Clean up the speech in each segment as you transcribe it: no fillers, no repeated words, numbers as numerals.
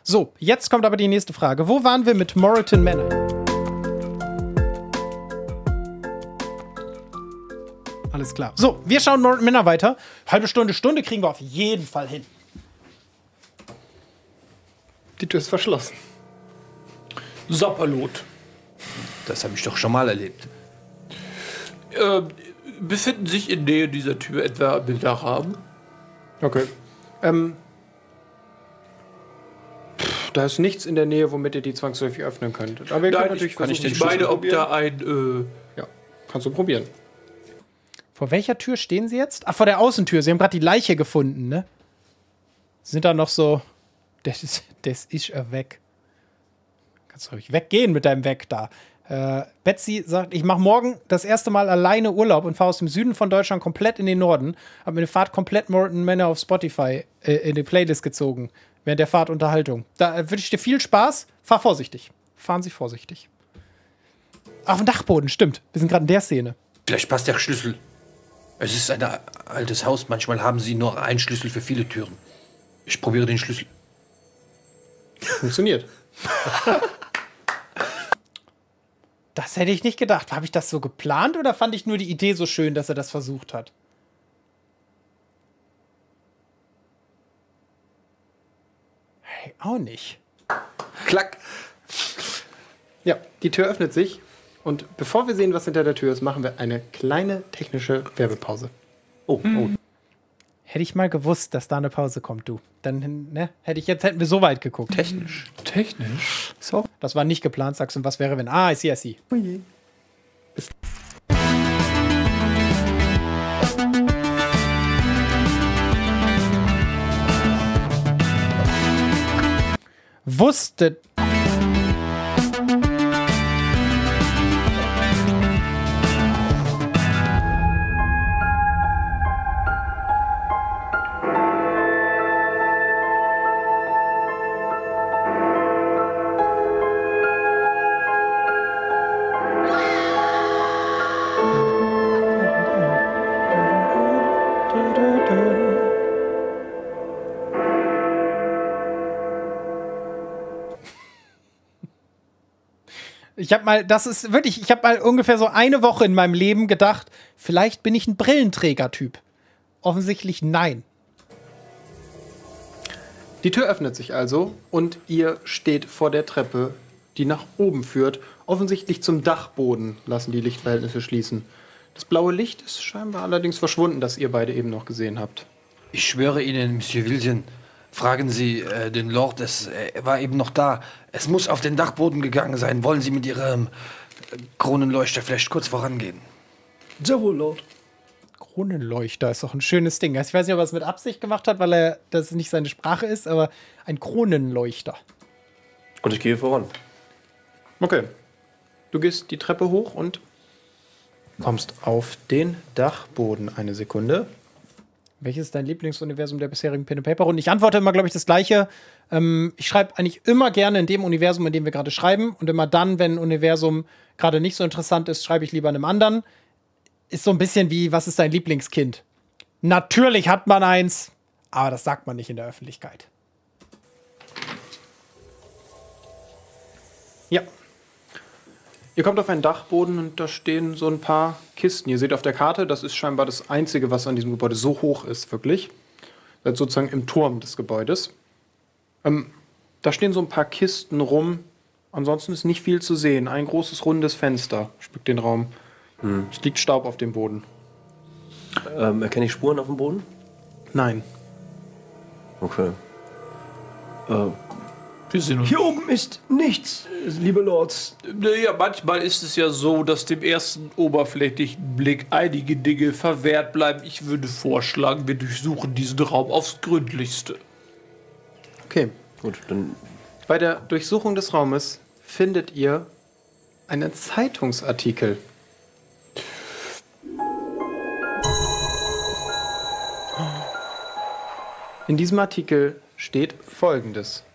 So, jetzt kommt aber die nächste Frage. Wo waren wir mit Moreton Manor? Alles klar. So, wir schauen Moreton Manor weiter. Halbe Stunde kriegen wir auf jeden Fall hin. Die Tür ist verschlossen. Sapperlot. Das habe ich doch schon mal erlebt. Befinden sich in Nähe dieser Tür etwa Bilderrahmen? Okay. Da ist nichts in der Nähe, womit ihr die zwangsläufig öffnen könntet. Aber ihr könnt natürlich versuchen. Ich meine, ob da ein... Ja, kannst du probieren. Vor welcher Tür stehen Sie jetzt? Ach, vor der Außentür. Sie haben gerade die Leiche gefunden, ne? Sind da noch so... Das ist weg. Kannst du ruhig weggehen mit deinem Weg da. Betsy sagt, ich mache morgen das erste Mal alleine Urlaub und fahre aus dem Süden von Deutschland komplett in den Norden. Habe mir eine Fahrt komplett Moreton Manor auf Spotify in die Playlist gezogen. Während der Fahrtunterhaltung. Da wünsche ich dir viel Spaß. Fahr vorsichtig. Fahren Sie vorsichtig. Auf dem Dachboden, stimmt. Wir sind gerade in der Szene. Vielleicht passt der Schlüssel. Es ist ein altes Haus. Manchmal haben sie nur einen Schlüssel für viele Türen. Ich probiere den Schlüssel. Funktioniert. Das hätte ich nicht gedacht. Habe ich das so geplant oder fand ich nur die Idee so schön, dass er das versucht hat? Hey, auch nicht. Klack. Ja, die Tür öffnet sich. Und bevor wir sehen, was hinter der Tür ist, machen wir eine kleine technische Werbepause. Oh. Hätte ich mal gewusst, dass da eine Pause kommt, du. Dann ne, hätten wir so weit geguckt. Technisch. So, das war nicht geplant, sagst du. Und was wäre, wenn... I see. Oh je. Wusste... Ich habe mal ungefähr so eine Woche in meinem Leben gedacht, vielleicht bin ich ein Brillenträger-Typ. Offensichtlich nein. Die Tür öffnet sich also und ihr steht vor der Treppe, die nach oben führt. Offensichtlich zum Dachboden lassen die Lichtverhältnisse schließen. Das blaue Licht ist scheinbar allerdings verschwunden, das ihr beide eben noch gesehen habt. Ich schwöre Ihnen, Monsieur Wilson, fragen Sie den Lord, er war eben noch da. Es muss auf den Dachboden gegangen sein. Wollen Sie mit Ihrem Kronenleuchter vielleicht kurz vorangehen? Sehr wohl, Lord. Kronenleuchter ist doch ein schönes Ding. Ich weiß nicht, ob er es mit Absicht gemacht hat, weil das nicht seine Sprache ist, aber ein Kronenleuchter. Und ich gehe voran. Okay. Du gehst die Treppe hoch und kommst auf den Dachboden. Eine Sekunde. Welches ist dein Lieblingsuniversum der bisherigen Pen-and-Paper-Runde? Ich antworte immer, glaube ich, das Gleiche. Ich schreibe eigentlich immer gerne in dem Universum, in dem wir gerade schreiben. Und immer dann, wenn ein Universum gerade nicht so interessant ist, schreibe ich lieber in einem anderen. Ist so ein bisschen wie, was ist dein Lieblingskind? Natürlich hat man eins, aber das sagt man nicht in der Öffentlichkeit. Ja. Ihr kommt auf einen Dachboden und da stehen so ein paar Kisten. Ihr seht auf der Karte, das ist scheinbar das Einzige, was an diesem Gebäude so hoch ist, wirklich. Ihr seid sozusagen im Turm des Gebäudes. Da stehen so ein paar Kisten rum. Ansonsten ist nicht viel zu sehen. Ein großes, rundes Fenster schmückt den Raum. Es liegt Staub auf dem Boden. Erkenne ich Spuren auf dem Boden? Nein. Okay. Wir sehen uns. Hier oben ist nichts, liebe Lords. Naja, manchmal ist es ja so, dass dem ersten oberflächlichen Blick einige Dinge verwehrt bleiben. Ich würde vorschlagen, wir durchsuchen diesen Raum aufs Gründlichste. Okay. Gut, dann... Bei der Durchsuchung des Raumes findet ihr einen Zeitungsartikel. In diesem Artikel steht Folgendes.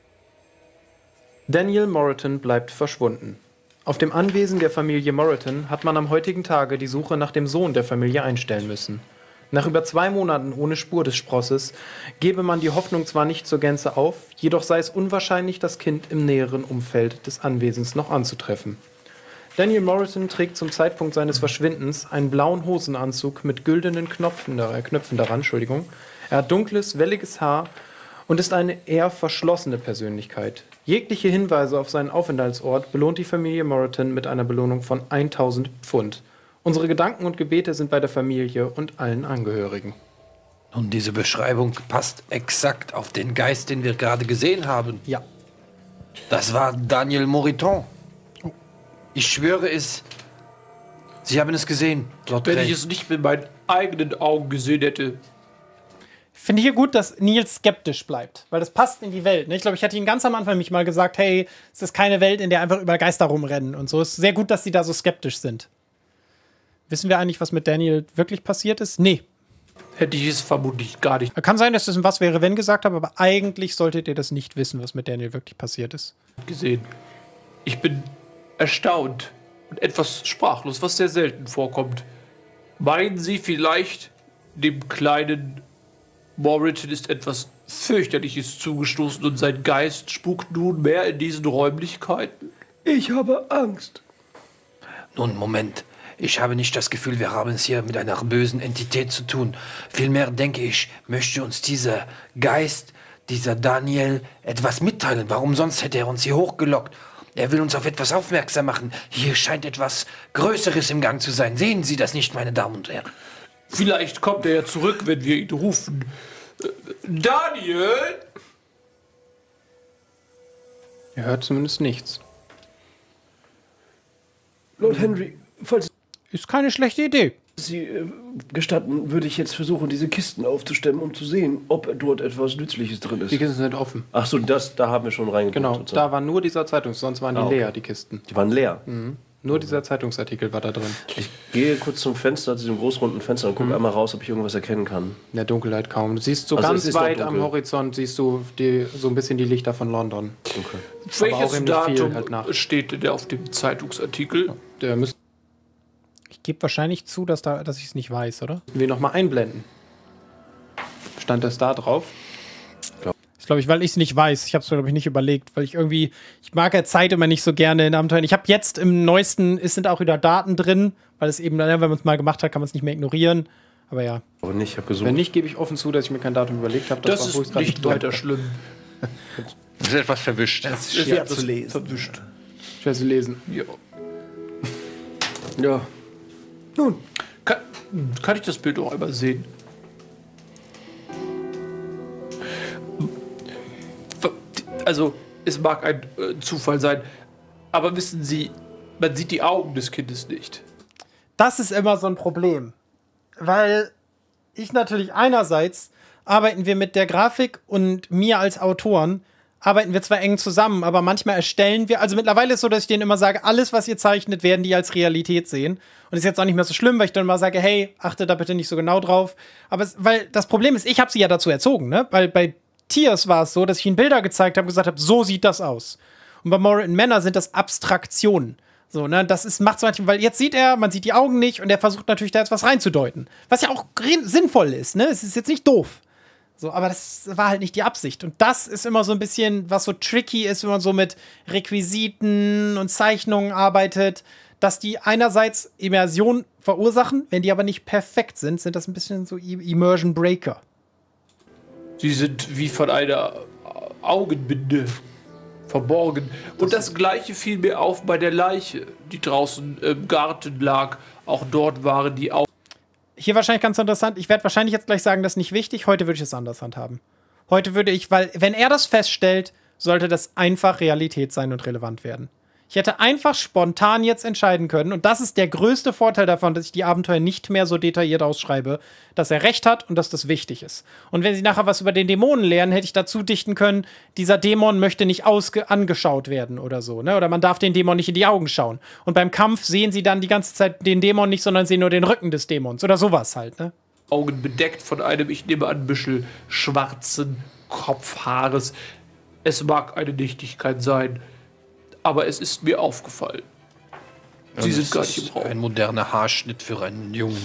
Daniel Moreton bleibt verschwunden. Auf dem Anwesen der Familie Moreton hat man am heutigen Tage die Suche nach dem Sohn der Familie einstellen müssen. Nach über 2 Monaten ohne Spur des Sprosses gebe man die Hoffnung zwar nicht zur Gänze auf, jedoch sei es unwahrscheinlich, das Kind im näheren Umfeld des Anwesens noch anzutreffen. Daniel Morrison trägt zum Zeitpunkt seines Verschwindens einen blauen Hosenanzug mit güldenen Knöpfen daran. Er hat dunkles, welliges Haar und ist eine eher verschlossene Persönlichkeit. Jegliche Hinweise auf seinen Aufenthaltsort belohnt die Familie Moreton mit einer Belohnung von 1000 Pfund. Unsere Gedanken und Gebete sind bei der Familie und allen Angehörigen. Nun, diese Beschreibung passt exakt auf den Geist, den wir gerade gesehen haben. Ja. Das war Daniel Moriton. Ich schwöre es. Sie haben es gesehen, Lord Wenn Grey. ich es nicht mit meinen eigenen Augen gesehen hätte. Ich finde hier gut, dass Nils skeptisch bleibt, weil das passt in die Welt. Ne? Ich glaube, ich hatte ihn ganz am Anfang nämlich mal gesagt, hey, es ist keine Welt, in der einfach über Geister rumrennen und so. Es ist sehr gut, dass sie da so skeptisch sind. Wissen wir eigentlich, was mit Daniel wirklich passiert ist? Nee. Hätte ich es vermutlich gar nicht Kann sein, dass das ein Was wäre, wenn gesagt habe, aber eigentlich solltet ihr das nicht wissen, was mit Daniel wirklich passiert ist. gesehen. Ich bin erstaunt und etwas sprachlos, was sehr selten vorkommt. Meinen Sie vielleicht, dem kleinen Moreton ist etwas fürchterliches zugestoßen und sein Geist spukt nunmehr in diesen Räumlichkeiten? Ich habe Angst. Nun, Moment. Ich habe nicht das Gefühl, wir haben es hier mit einer bösen Entität zu tun. Vielmehr denke ich, möchte uns dieser Geist, dieser Daniel, etwas mitteilen. Warum sonst hätte er uns hier hochgelockt? Er will uns auf etwas aufmerksam machen. Hier scheint etwas Größeres im Gang zu sein. Sehen Sie das nicht, meine Damen und Herren? Vielleicht kommt er ja zurück, wenn wir ihn rufen. Daniel! Er hört zumindest nichts. Lord Henry, falls Ist keine schlechte Idee. Sie gestatten, würde ich jetzt versuchen, diese Kisten aufzustemmen, um zu sehen, ob dort etwas Nützliches drin ist. Die Kisten sind offen. Ach so, da haben wir schon reingeguckt. Genau, sozusagen. da war nur dieser sonst waren die okay. leer, die Kisten. Die waren leer. Nur dieser Zeitungsartikel war da drin. Ich gehe kurz zum Fenster, zu diesem großrunden Fenster und gucke einmal raus, ob ich irgendwas erkennen kann. In der Dunkelheit kaum. Du siehst so Also es ganz ist doch weit am dunkel. Horizont, siehst du so ein bisschen die Lichter von London. Okay. auch Welches eben nicht viel Datum halt nach. steht denn auf dem Zeitungsartikel? Der müssten Ich gebe wahrscheinlich zu, dass ich es nicht weiß, oder? wir nochmal einblenden. Stand das da drauf? Das glaube ich, weil ich es nicht weiß. Ich habe es, glaube ich, nicht überlegt, weil ich mag ja Zeit immer nicht so gerne in Abenteuern. Ich habe jetzt im neuesten, es sind auch wieder Daten drin, weil es eben, wenn man es mal gemacht hat, kann man es nicht mehr ignorieren. Aber ja. Aber nicht, ich habe gesucht. Wenn nicht, gebe ich offen zu, dass ich mir kein Datum überlegt habe. Das war, wo ich's ist grad nicht drin weiter hatte. schlimm. Das ist etwas verwischt. Das ist schwer etwas zu lesen. Verwischt. Schwer zu lesen. Ja. Ja. Nun, Kann ich das Bild auch einmal sehen? Also, es mag ein Zufall sein, aber wissen Sie, man sieht die Augen des Kindes nicht. Das ist immer so ein Problem. Weil ich natürlich einerseits arbeiten wir mit der Grafik und mir als Autoren arbeiten wir zwar eng zusammen, aber manchmal erstellen wir, also mittlerweile ist es so, dass ich denen immer sage, alles, was ihr zeichnet, werden die als Realität sehen. Und das ist jetzt auch nicht mehr so schlimm, weil ich dann immer sage, hey, achte da bitte nicht so genau drauf. Aber weil das Problem ist, ich habe sie ja dazu erzogen, ne? Weil bei Tiers war es so, dass ich ihnen Bilder gezeigt habe und gesagt habe, so sieht das aus. Und bei Moreton Manor sind das Abstraktionen. So, ne, macht so manchmal, weil jetzt man sieht die Augen nicht und er versucht natürlich da jetzt was reinzudeuten. Was ja auch sinnvoll ist, ne? Es ist jetzt nicht doof. So, aber das war halt nicht die Absicht. Und das ist immer so ein bisschen, was so tricky ist, wenn man so mit Requisiten und Zeichnungen arbeitet, dass die einerseits Immersion verursachen, wenn die aber nicht perfekt sind, sind das ein bisschen so Immersion Breaker. Sie sind wie von einer Augenbinde verborgen. Und das Gleiche fiel mir auf bei der Leiche, die draußen im Garten lag. Auch dort waren die Augen. Hier wahrscheinlich ganz interessant. Ich werde wahrscheinlich jetzt gleich sagen, das ist nicht wichtig. Heute würde ich es anders handhaben. Heute würde ich, weil, wenn er das feststellt, sollte das einfach Realität sein und relevant werden. Ich hätte einfach spontan jetzt entscheiden können. Und das ist der größte Vorteil davon, dass ich die Abenteuer nicht mehr so detailliert ausschreibe, dass er recht hat und dass das wichtig ist. Und wenn sie nachher was über den Dämonen lernen, hätte ich dazu dichten können, dieser Dämon möchte nicht angeschaut werden oder so, ne? Oder man darf den Dämon nicht in die Augen schauen. Und beim Kampf sehen sie dann die ganze Zeit den Dämon nicht, sondern sehen nur den Rücken des Dämons oder sowas halt, ne? Augen bedeckt von einem, ich nehme an, Büschel schwarzen Kopfhaares. Es mag eine Nichtigkeit sein, aber es ist mir aufgefallen. Sie sind gar nicht im Ein Raum. moderner Haarschnitt für einen jungen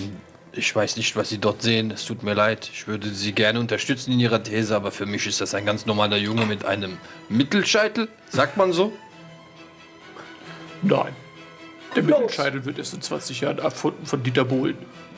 Ich weiß nicht, was Sie dort sehen. Es tut mir leid. Ich würde Sie gerne unterstützen in Ihrer These, aber für mich ist das ein ganz normaler Junge mit einem Mittelscheitel. Sagt man so? Nein. Der Mittelscheitel wird erst in 20 Jahren erfunden von Dieter Bohlen.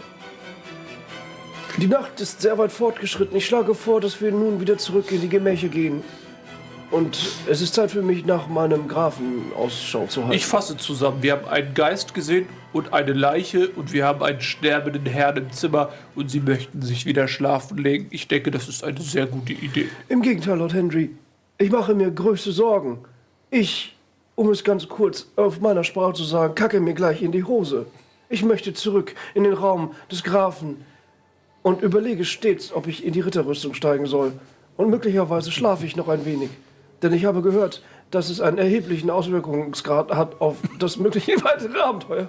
Die Nacht ist sehr weit fortgeschritten. Ich schlage vor, dass wir nun wieder zurück in die Gemächer gehen. Und es ist Zeit für mich, nach meinem Grafen Ausschau zu halten. Ich fasse zusammen. Wir haben einen Geist gesehen und eine Leiche und wir haben einen sterbenden Herrn im Zimmer und Sie möchten sich wieder schlafen legen. Ich denke, das ist eine sehr gute Idee. Im Gegenteil, Lord Henry. Ich mache mir größte Sorgen. Ich, um es ganz kurz auf meiner Sprache zu sagen, kacke mir gleich in die Hose. Ich möchte zurück in den Raum des Grafen und überlege stets, ob ich in die Ritterrüstung steigen soll. Und möglicherweise schlafe ich noch ein wenig. Denn ich habe gehört, dass es einen erheblichen Auswirkungsgrad hat auf das mögliche weitere Abenteuer.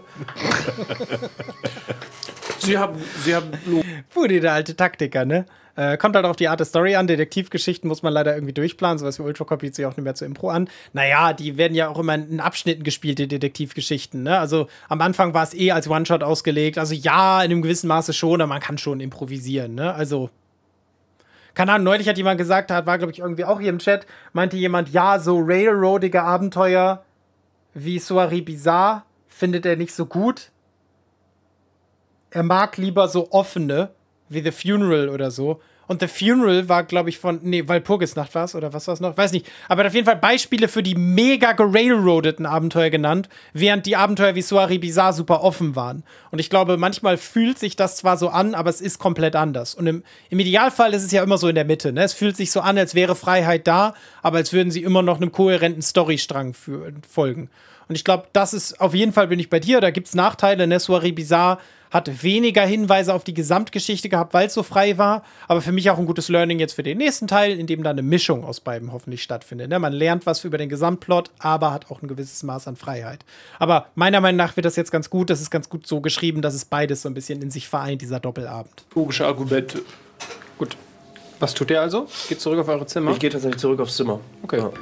Sie haben Pudi, der alte Taktiker, ne? Kommt halt auf die Art der Story an. Detektivgeschichten muss man leider irgendwie durchplanen. Sowas wie Ultra bietet sich auch nicht mehr zur Impro an. Naja, die werden ja auch immer in Abschnitten gespielt, die Detektivgeschichten, ne? Also am Anfang war es als One-Shot ausgelegt. Also ja, in einem gewissen Maße schon, aber man kann schon improvisieren, ne? Also keine Ahnung, neulich hat jemand gesagt, war glaube ich irgendwie auch hier im Chat, meinte jemand, ja, so railroadige Abenteuer wie Soirée Bizarre findet er nicht so gut. Er mag lieber so offene, wie The Funeral oder so. Und The Funeral war, glaube ich, Walpurgisnacht war es, oder was war es noch? Weiß nicht. Aber er hat auf jeden Fall Beispiele für die mega gerailroadeten Abenteuer genannt, während die Abenteuer wie Soirée Bizarre super offen waren. Und ich glaube, manchmal fühlt sich das zwar so an, aber es ist komplett anders. Und im Idealfall ist es ja immer so in der Mitte, ne? Es fühlt sich so an, als wäre Freiheit da, aber als würden sie immer noch einem kohärenten Storystrang folgen. Und ich glaube, das ist, auf jeden Fall bin ich bei dir, da gibt es Nachteile, ne? Soirée Bizarre hat weniger Hinweise auf die Gesamtgeschichte gehabt, weil es so frei war. Aber für mich auch ein gutes Learning jetzt für den nächsten Teil, in dem dann eine Mischung aus beiden hoffentlich stattfindet. Ne? Man lernt was über den Gesamtplot, aber hat auch ein gewisses Maß an Freiheit. Aber meiner Meinung nach wird das jetzt ganz gut. Das ist ganz gut so geschrieben, dass es beides so ein bisschen in sich vereint, dieser Doppelabend. logische Argumente. Gut. Was tut ihr also? Geht zurück auf eure Zimmer? Ich gehe tatsächlich zurück aufs Zimmer. Okay. Ja.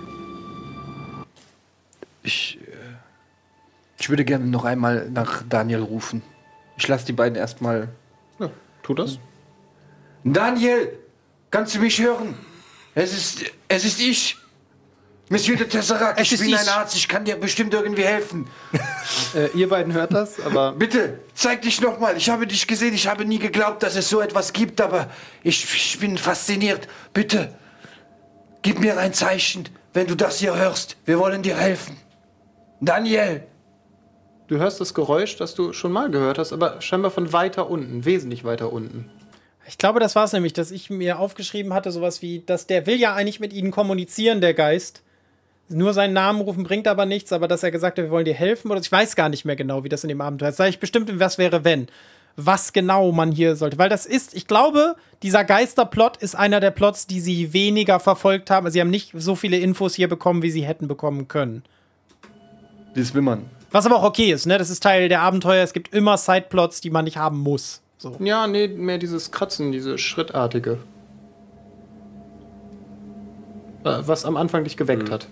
Ich würde gerne noch einmal nach Daniel rufen. Ich lasse die beiden erstmal. Ja, tu das. Daniel, kannst du mich hören? Es ist ich. Monsieur de Tesseract, ich bin ein Arzt, ich kann dir bestimmt irgendwie helfen. Ihr beiden hört das, aber Bitte, zeig dich nochmal. Ich habe dich gesehen, ich habe nie geglaubt, dass es so etwas gibt, aber ich bin fasziniert. Bitte, gib mir ein Zeichen, wenn du das hier hörst. Wir wollen dir helfen. Daniel! du hörst das Geräusch, das du schon mal gehört hast, aber scheinbar von weiter unten, wesentlich weiter unten. Ich glaube, das war es nämlich, dass ich mir aufgeschrieben hatte, sowas wie, dass der will ja eigentlich mit ihnen kommunizieren, der Geist. Nur seinen Namen rufen bringt aber nichts, aber dass er gesagt hat, wir wollen dir helfen, oder ich weiß gar nicht mehr genau, wie das in dem Abenteuer ist. Sag ich bestimmt, was wäre, wenn. Was genau man hier sollte. Weil das ist, ich glaube, dieser Geisterplot ist einer der Plots, die sie weniger verfolgt haben. Also sie haben nicht so viele Infos hier bekommen, wie sie hätten bekommen können. Das will man. Was aber auch okay ist, ne? Das ist Teil der Abenteuer. Es gibt immer Sideplots, die man nicht haben muss. So. Ja, nee, mehr dieses Kratzen, diese Schrittartige. Was am Anfang dich geweckt hat.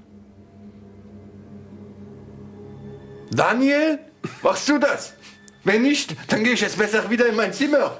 Daniel, machst du das? Wenn nicht, dann gehe ich jetzt besser wieder in mein Zimmer.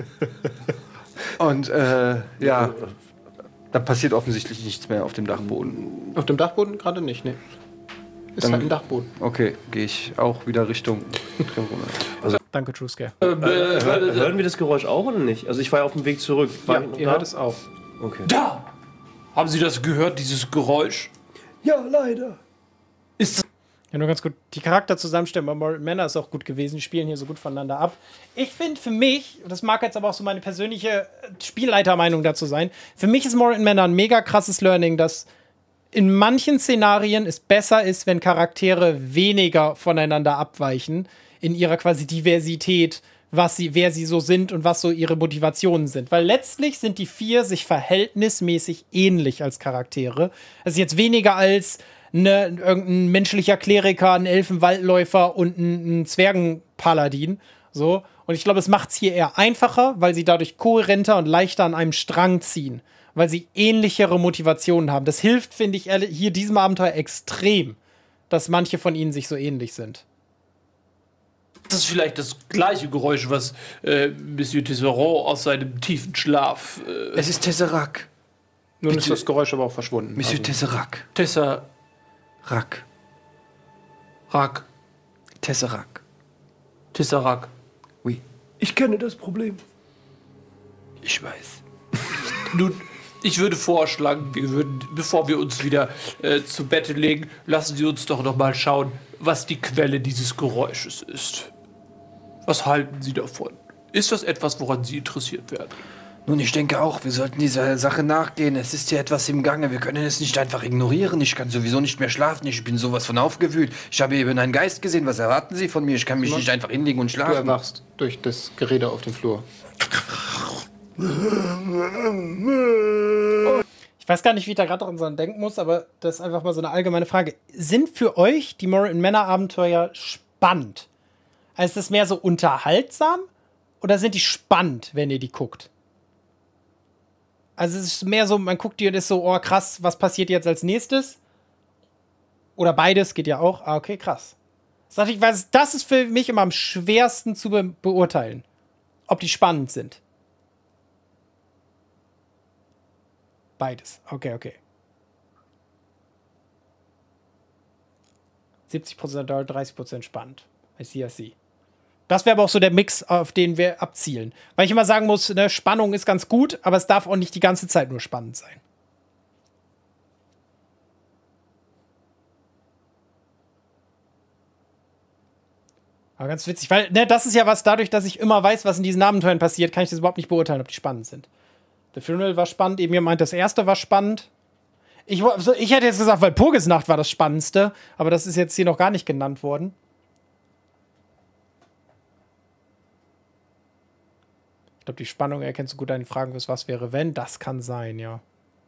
Und ja, da passiert offensichtlich nichts mehr auf dem Dachboden. Auf dem Dachboden gerade nicht, ne. Ist Dann- halt ein Dachboden. Okay, gehe ich auch wieder Richtung runter. Danke, Truescare. Hören wir das Geräusch auch oder nicht? Also ich war ja auf dem Weg zurück. War Ja, ich noch ihr da? hört es auch. Okay. Da! Haben Sie das gehört, dieses Geräusch? Ja, leider. Ja, nur ganz gut. Die Charakterzusammenstellung bei Mortal Manor ist auch gut gewesen. Die spielen hier so gut voneinander ab. Ich finde für mich, das mag jetzt aber auch so meine persönliche Spielleitermeinung dazu sein, für mich ist Mortal Manor ein mega krasses Learning, dass in manchen Szenarien es besser ist, wenn Charaktere weniger voneinander abweichen in ihrer quasi Diversität, wer sie so sind und was so ihre Motivationen sind. Weil letztlich sind die 4 sich verhältnismäßig ähnlich als Charaktere. Also jetzt weniger als irgendein menschlicher Kleriker, ein Elfenwaldläufer und ein Zwergenpaladin. So. Und ich glaube, es macht es hier eher einfacher, weil sie dadurch kohärenter und leichter an einem Strang ziehen. Weil sie ähnlichere Motivationen haben. Das hilft, finde ich, hier diesem Abenteuer extrem, dass manche von ihnen sich so ähnlich sind. Das ist vielleicht das gleiche Geräusch, was Monsieur Tesserand aus seinem tiefen Schlaf. Es ist Tesseract. Nun ist das Geräusch aber auch verschwunden. Monsieur Tesseract. Tesseract. Tesseract. Tesseract. Oui, Ich kenne das Problem. ich weiß. Nun, ich würde vorschlagen, bevor wir uns wieder zu Bette legen, lassen Sie uns doch noch mal schauen, was die Quelle dieses Geräusches ist. Was halten Sie davon? Ist das etwas, woran Sie interessiert werden? Nun, ich denke auch, wir sollten dieser Sache nachgehen. Es ist ja etwas im Gange. Wir können es nicht einfach ignorieren. Ich kann sowieso nicht mehr schlafen. Ich bin sowas von aufgewühlt. Ich habe eben einen Geist gesehen. Was erwarten Sie von mir? Ich kann mich nicht einfach hinlegen und Du schlafen. erwachst durch das Gerede auf dem Flur. Ich weiß gar nicht, wie ich da gerade dran denken muss, aber das ist einfach mal so eine allgemeine Frage. Sind für euch die Moral Manor Abenteuer spannend? Also ist das mehr so unterhaltsam oder sind die spannend, wenn ihr die guckt? Also es ist mehr so, man guckt die und ist so, oh krass, was passiert jetzt als nächstes? Oder beides geht ja auch. Ah, okay, krass. Das ist für mich immer am schwersten zu beurteilen, ob die spannend sind. Beides. Okay. 70% Adult, 30% spannend. I see. Das wäre aber auch so der Mix, auf den wir abzielen. Weil ich immer sagen muss, ne, Spannung ist ganz gut, aber es darf auch nicht die ganze Zeit nur spannend sein. Aber ganz witzig, weil ne, das ist ja was, dadurch, dass ich immer weiß, was in diesen Abenteuern passiert, kann ich das überhaupt nicht beurteilen, ob die spannend sind. The Funeral war spannend, eben jemand meint, das erste war spannend. Ich hätte jetzt gesagt, weil Purgisnacht war das Spannendste, aber das ist jetzt hier noch gar nicht genannt worden. Ich glaube, die Spannung erkennst du gut an den Fragen, was wäre, wenn. Das kann sein, ja.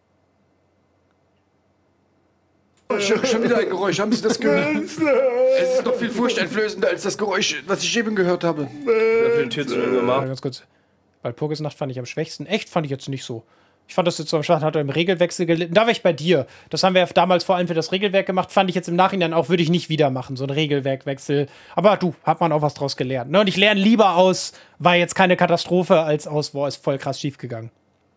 Schon wieder ein Geräusch. Haben Sie das gehört? Es ist noch viel furchteinflößender als das Geräusch, was ich eben gehört habe. Ganz kurz. Weil Purgisnacht fand ich am schwächsten. Echt fand ich jetzt nicht so. Ich fand das jetzt am Start, hat er im Regelwechsel gelitten. Da war ich bei dir. Das haben wir damals vor allem für das Regelwerk gemacht. Fand ich jetzt im Nachhinein auch, würde ich nicht wieder machen. So ein Regelwerkwechsel. Aber du, hat man auch was draus gelernt. Ne? Und ich lerne lieber aus, war jetzt keine Katastrophe, als aus, boah, ist voll krass schief gegangen.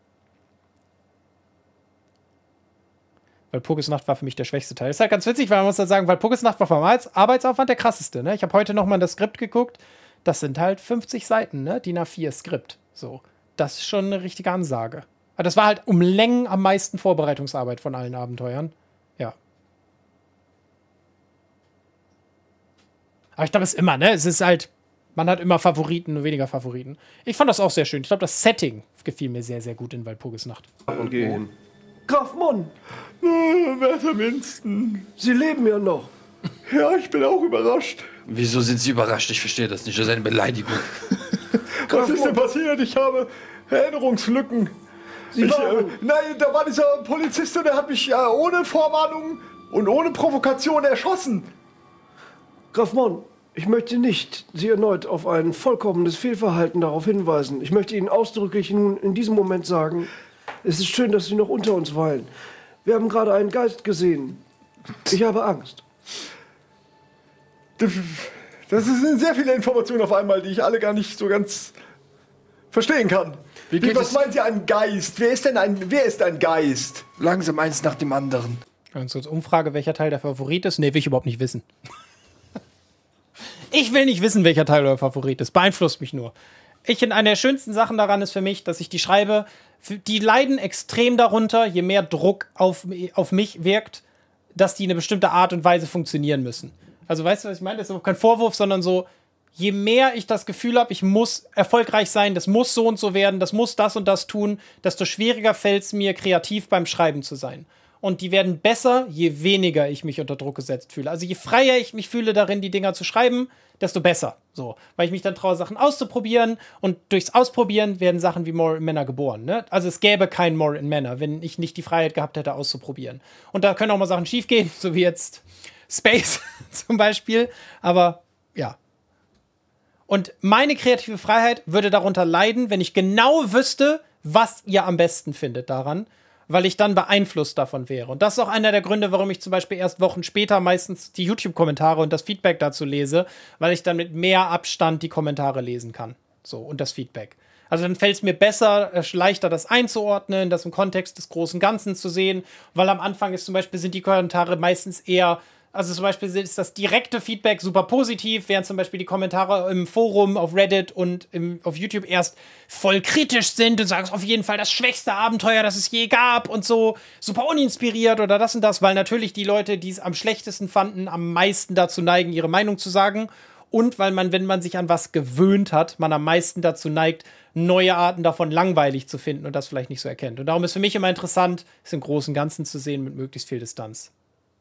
Weil Purgisnacht war für mich der schwächste Teil. Ist halt ganz witzig, weil man muss dann sagen, weil Purgisnacht war vom Arbeitsaufwand der krasseste. Ne? Ich habe heute nochmal das Skript geguckt. Das sind halt 50 Seiten, ne? DIN A4 Skript. So. Das ist schon eine richtige Ansage. Aber das war halt um Längen am meisten Vorbereitungsarbeit von allen Abenteuern. Ja. Aber ich glaube, es ist immer, ne? Es ist halt, man hat immer Favoriten und weniger Favoriten. Ich fand das auch sehr schön. Ich glaube, das Setting gefiel mir sehr, sehr gut in Walpurgisnacht. Und gehen. Graf Mon, Werter Winston. Sie leben ja noch. Ja, ich bin auch überrascht. Wieso sind Sie überrascht? Ich verstehe das nicht. Das ist eine Beleidigung. Was ist denn passiert? Ich habe Erinnerungslücken. Nein, da war dieser Polizist, der hat mich ohne Vorwarnung und ohne Provokation erschossen. Graf Mon, ich möchte nicht Sie erneut auf ein vollkommenes Fehlverhalten darauf hinweisen. Ich möchte Ihnen ausdrücklich nun in diesem Moment sagen, es ist schön, dass Sie noch unter uns weilen. Wir haben gerade einen Geist gesehen. Ich habe Angst. Das sind sehr viele Informationen auf einmal, die ich alle gar nicht so ganz verstehen kann. Was meint ihr, ein Geist? Wer ist ein Geist? Langsam eins nach dem anderen. Ganz kurz Umfrage, welcher Teil der Favorit ist? Nee, will ich überhaupt nicht wissen. Ich will nicht wissen, welcher Teil euer Favorit ist. Beeinflusst mich nur. Eine der schönsten Sachen daran ist für mich, dass ich die schreibe, die leiden extrem darunter, je mehr Druck auf mich wirkt, dass die in eine bestimmte Art und Weise funktionieren müssen. Also weißt du, was ich meine? Das ist auch kein Vorwurf, sondern so, je mehr ich das Gefühl habe, ich muss erfolgreich sein, das muss so und so werden, das muss das und das tun, desto schwieriger fällt es mir, kreativ beim Schreiben zu sein. Und die werden besser, je weniger ich mich unter Druck gesetzt fühle. Also je freier ich mich fühle darin, die Dinger zu schreiben, desto besser. So, weil ich mich dann traue, Sachen auszuprobieren. Und durchs Ausprobieren werden Sachen wie More in Manor geboren. Ne? Also es gäbe kein More in Manor, wenn ich nicht die Freiheit gehabt hätte, auszuprobieren. Und da können auch mal Sachen schiefgehen, so wie jetzt Space zum Beispiel. Aber ja. Und meine kreative Freiheit würde darunter leiden, wenn ich genau wüsste, was ihr am besten findet daran. weil ich dann beeinflusst davon wäre. Und das ist auch einer der Gründe, warum ich zum Beispiel erst Wochen später meistens die YouTube-Kommentare und das Feedback dazu lese, weil ich dann mit mehr Abstand die Kommentare lesen kann. So, und das Feedback. Also dann fällt es mir besser, leichter das einzuordnen, das im Kontext des großen Ganzen zu sehen, weil am Anfang ist zum Beispiel, sind die Kommentare meistens eher, also zum Beispiel ist das direkte Feedback super positiv, während zum Beispiel die Kommentare im Forum, auf Reddit und auf YouTube erst voll kritisch sind und sagen, es ist auf jeden Fall das schwächste Abenteuer, das es je gab und so, super uninspiriert oder das und das, weil natürlich die Leute, die es am schlechtesten fanden, am meisten dazu neigen, ihre Meinung zu sagen. Und weil man, wenn man sich an was gewöhnt hat, man am meisten dazu neigt, neue Arten davon langweilig zu finden und das vielleicht nicht so erkennt. Und darum ist für mich immer interessant, es im Großen und Ganzen zu sehen mit möglichst viel Distanz.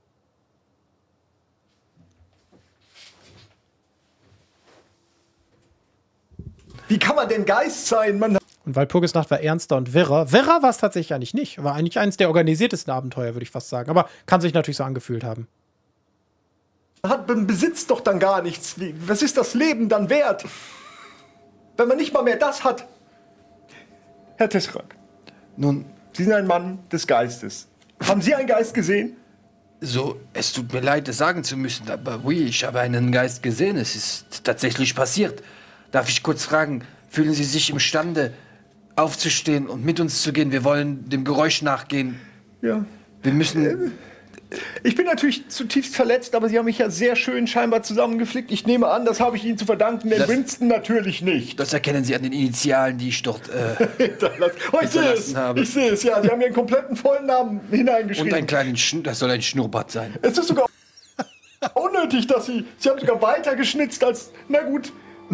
Wie kann man denn Geist sein? Man Und Walpurgisnacht war ernster und wirrer. Wirrer war es tatsächlich eigentlich nicht. War eigentlich eines der organisiertesten Abenteuer, würde ich fast sagen. Aber kann sich natürlich so angefühlt haben. man besitzt doch dann gar nichts. Was ist das Leben dann wert? Wenn man nicht mal mehr das hat. Herr Tesserac, Nun, Sie sind ein Mann des Geistes. Haben Sie einen Geist gesehen? so, es tut mir leid, das sagen zu müssen, aber oui, ich habe einen Geist gesehen. Es ist tatsächlich passiert. Darf ich kurz fragen, fühlen Sie sich imstande, aufzustehen und mit uns zu gehen? Wir wollen dem Geräusch nachgehen. Ja. Wir müssen... Ich bin natürlich zutiefst verletzt, aber Sie haben mich ja sehr schön scheinbar zusammengeflickt. Ich nehme an, das habe ich Ihnen zu verdanken, denn Das- Winston natürlich nicht. Das erkennen Sie an den Initialen, die ich dort... Oh, ich sehe es. hinterlassen habe. Ich sehe es, ja. Sie haben Ihren kompletten vollen Namen hineingeschrieben. und einen kleinen das soll ein Schnurrbart sein. Es ist sogar unnötig, dass Sie haben sogar weiter geschnitzt als, na gut.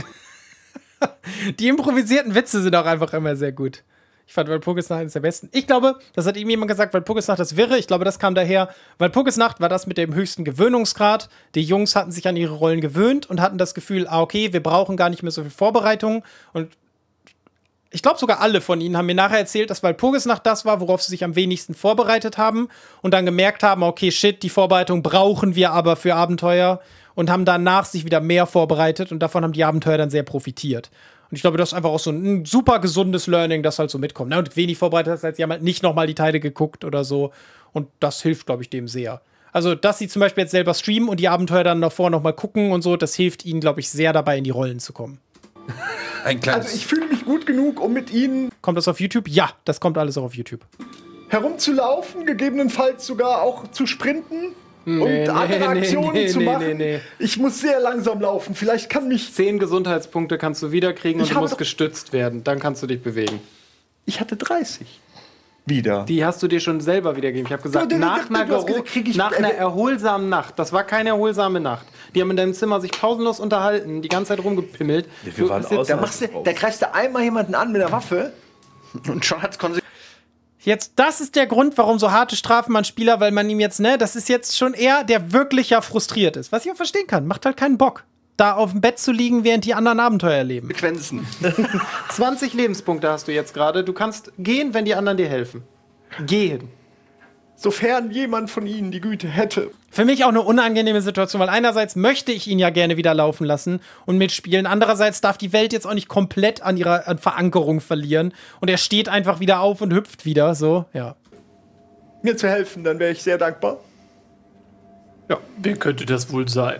Die improvisierten Witze sind auch einfach immer sehr gut. Ich fand Walpurgisnacht eines der besten. Ich glaube, das hat ihm jemand gesagt, Walpurgisnacht ist Wirre. Ich glaube, das kam daher, Walpurgisnacht war das mit dem höchsten Gewöhnungsgrad. Die Jungs hatten sich an ihre Rollen gewöhnt und hatten das Gefühl, okay, wir brauchen gar nicht mehr so viel Vorbereitung. Und ich glaube, sogar alle von ihnen haben mir nachher erzählt, dass Walpurgisnacht das war, worauf sie sich am wenigsten vorbereitet haben und dann gemerkt haben, okay, shit, die Vorbereitung brauchen wir aber für Abenteuer und haben danach sich wieder mehr vorbereitet und davon haben die Abenteuer dann sehr profitiert. Und ich glaube, das ist einfach auch so ein super gesundes Learning, das halt so mitkommt. Ne? Und wenig vorbereitet heißt, sie haben halt nicht nochmal die Teile geguckt oder so. Und das hilft, glaube ich, dem sehr. Also, dass sie zum Beispiel jetzt selber streamen und die Abenteuer dann davor nochmal gucken und so, das hilft ihnen, glaube ich, sehr dabei, in die Rollen zu kommen. Ein kleines... Also ich fühle mich gut genug, um mit Ihnen Kommt das auf YouTube? Ja, das kommt alles auch auf YouTube. herumzulaufen, gegebenenfalls sogar auch zu sprinten und andere Aktionen zu machen. nee. Ich muss sehr langsam laufen. Vielleicht kann mich... 10 Gesundheitspunkte kannst du wiederkriegen und Ich du habe musst doch- gestützt werden. Dann kannst du dich bewegen. Ich hatte 30. Wieder. Die hast du dir schon selber wiedergegeben. Ich habe gesagt, Du nach einer, hast gesagt, krieg ich- nach einer erholsamen Nacht. Das war keine erholsame Nacht. Die haben in deinem Zimmer sich pausenlos unterhalten, die ganze Zeit rumgepimmelt. Wir waren Du- Da, da greifst du einmal jemanden an mit der Waffe. Und schon hat's Konsequenzen. Jetzt, das ist der Grund, warum so harte Strafen man Spieler, weil man ihm jetzt, ne, das ist jetzt schon er, der wirklich ja frustriert ist. Was ich auch verstehen kann. Macht halt keinen Bock, da auf dem Bett zu liegen, während die anderen Abenteuer erleben. 20 Lebenspunkte hast du jetzt gerade. Du kannst gehen, wenn die anderen dir helfen. Gehen. Sofern jemand von ihnen die Güte hätte. Für mich auch eine unangenehme Situation, weil einerseits möchte ich ihn ja gerne wieder laufen lassen und mitspielen. Andererseits darf die Welt jetzt auch nicht komplett an ihrer Verankerung verlieren. Und er steht einfach wieder auf und hüpft wieder, so, ja. Mir zu helfen, dann wäre ich sehr dankbar. Ja, wer könnte das wohl sein?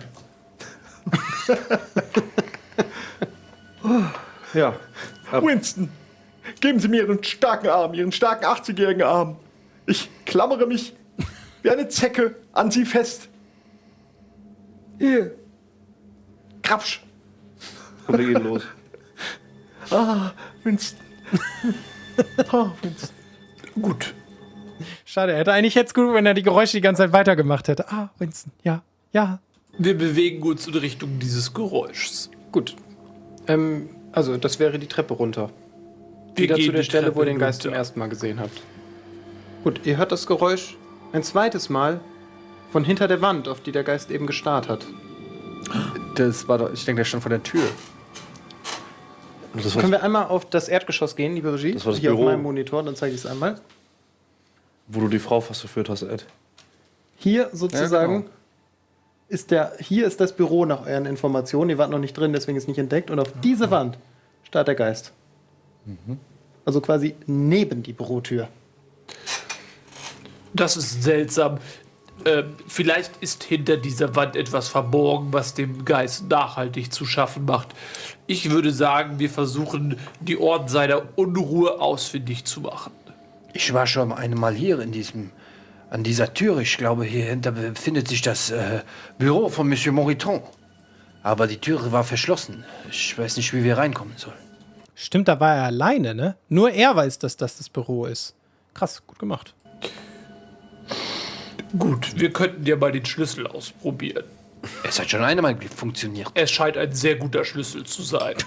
Ja. Winston, geben Sie mir Ihren starken Arm, Ihren starken 80-jährigen Arm. Ich klammere mich wie eine Zecke an Sie fest. Hier. Krapsch. Und wir gehen los. Ah, Winston. Ah, Winston. Gut. Schade, er hätte eigentlich jetzt gut, wenn er die Geräusche die ganze Zeit weitergemacht hätte. Ah, Winston, ja, ja. Wir bewegen uns in Richtung dieses Geräuschs. Gut. Also, das wäre die Treppe runter. Wir Wieder gehen zu der die Stelle, wo ihr Treppe den Geist zum runter. ersten Mal gesehen habt. Gut, ihr hört das Geräusch ein zweites Mal von hinter der Wand, auf die der Geist eben gestarrt hat. Das war doch, ich denke, der stand vor der Tür. Und das Können wir einmal auf das Erdgeschoss gehen, liebe Regie? Das war das Hier Büro. auf meinem Monitor, dann zeige ich es einmal. wo du die Frau fast verführt hast, Ed. Hier sozusagen Ja, genau. hier ist das Büro nach euren Informationen. Ihr wart noch nicht drin, deswegen ist es nicht entdeckt. Und auf diese Wand starrt der Geist. Also quasi neben die Bürotür. Das ist seltsam. Vielleicht ist hinter dieser Wand etwas verborgen, was dem Geist nachhaltig zu schaffen macht. Ich würde sagen, wir versuchen, die Orte seiner Unruhe ausfindig zu machen. Ich war schon einmal hier an dieser Tür. Ich glaube, hier hinter befindet sich das Büro von Monsieur Moriton. Aber die Türe war verschlossen. Ich weiß nicht, wie wir reinkommen sollen. Stimmt, da war er alleine, ne? Nur er weiß, dass das Büro ist. Krass, gut gemacht. Gut, wir könnten ja mal den Schlüssel ausprobieren. Es hat schon einmal funktioniert. Es scheint ein sehr guter Schlüssel zu sein.